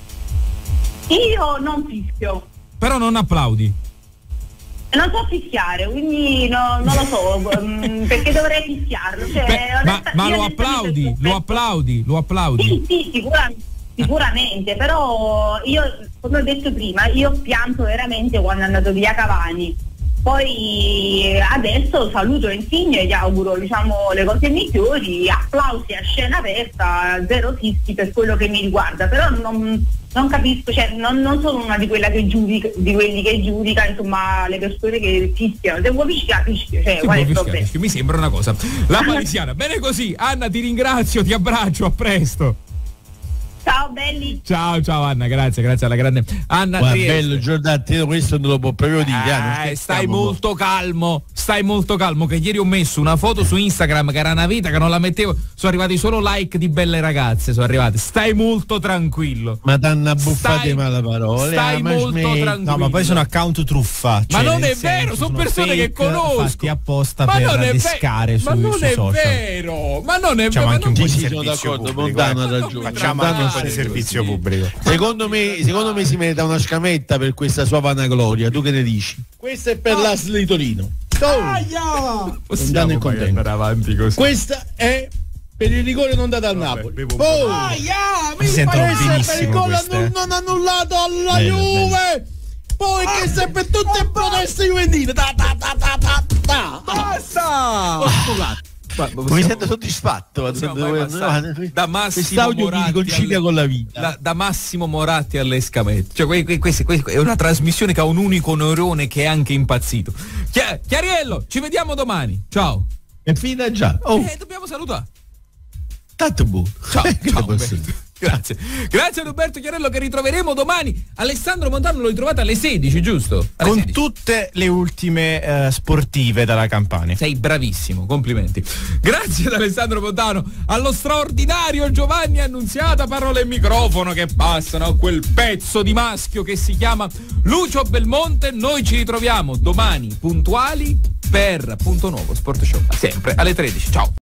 io non fischio. Però non applaudi. Non so fischiare, quindi no- non lo so, mh, perché dovrei fischiarlo. Cioè, Beh, ma, onesta- ma io lo onestamente applaudi, lo sospetto- applaudi, lo applaudi. Sì, sì, sicura- sicuramente, però io, come ho detto prima, io ho pianto veramente quando è andato via Cavani. Poi adesso saluto Insigne e gli auguro, diciamo, le cose migliori, applausi a scena aperta, zero fischi per quello che mi riguarda, però non, non capisco, cioè non, non sono una di quella che giudica, di quelli che giudica, insomma, le persone che fischiano. Se vuoi fischiare, fischio, cioè Sì, qual è può il fischiare, problema? fischio, mi sembra una cosa. La Parisiana, bene così. Anna, ti ringrazio, ti abbraccio, a presto. Ciao belli! Ciao, ciao Anna, grazie, grazie alla grande Anna Guarda, Trieste. bello Giordano, questo non lo può proprio dire. ah, non Eh, scherziamo, stai mo. molto calmo, stai molto calmo, che ieri ho messo una foto su Instagram che era una vita che non la mettevo, sono arrivati solo like di belle ragazze, sono arrivate. Stai molto tranquillo. Ma t'hanno buffate Stai- male parole. stai ah, ma molto smetti. tranquillo. No, ma poi sono account truffa. Ma cioè, non nel è vero, senso, sono persone fake, che conosco. fatti apposta Ma per non è ve- adescare ma sui, non sui è social. vero, ma non è Facciamo vero. anche un ma po' non- di Sì, sono servizio d'accordo, pubblico, Montano eh. ha ragione. Facciamo Ma anche un po' dai, di servizio così. pubblico. Secondo me, secondo me si merita una scametta per questa sua vanagloria. Tu che ne dici? Questa è per l'A S di Torino. Oh! Possiamo in mai contento. andare avanti così. Questa è per il rigore non dato al Napoli. bevo un Oh! Mi sentono Questa è per il benissimo gol queste. annu- non annullato alla Bello, Juve. Poi che se per tutte le proteste juventine. Ta, ta, ta, ta, ta, ta. Basta! Mi sento soddisfatto. Possiamo mai passare da Massimo Quest'audio mi Moratti riconcilia alle- con la vita. la- da Massimo Moratti alle scamette, cioè que- que- questi- questi- è una trasmissione che ha un unico neurone che è anche impazzito. Chia- Chiariello, ci vediamo domani, ciao. È finita già. Oh, Eh, dobbiamo salutare. tanto buono. Ciao, Che ciao, posso Umberto. dire? Grazie. Grazie ad Umberto Chiarello, che ritroveremo domani. Alessandro Montano lo ritrovate alle sedici, giusto? Alle Con sedici. tutte le ultime eh, sportive dalla Campania. Sei bravissimo, complimenti. Grazie ad Alessandro Montano, allo straordinario Giovanni Annunziata, parole e microfono che passano a quel pezzo di maschio che si chiama Lucio Belmonte. Noi ci ritroviamo domani puntuali per Punto Nuovo Sport Show, sempre alle tredici. Ciao.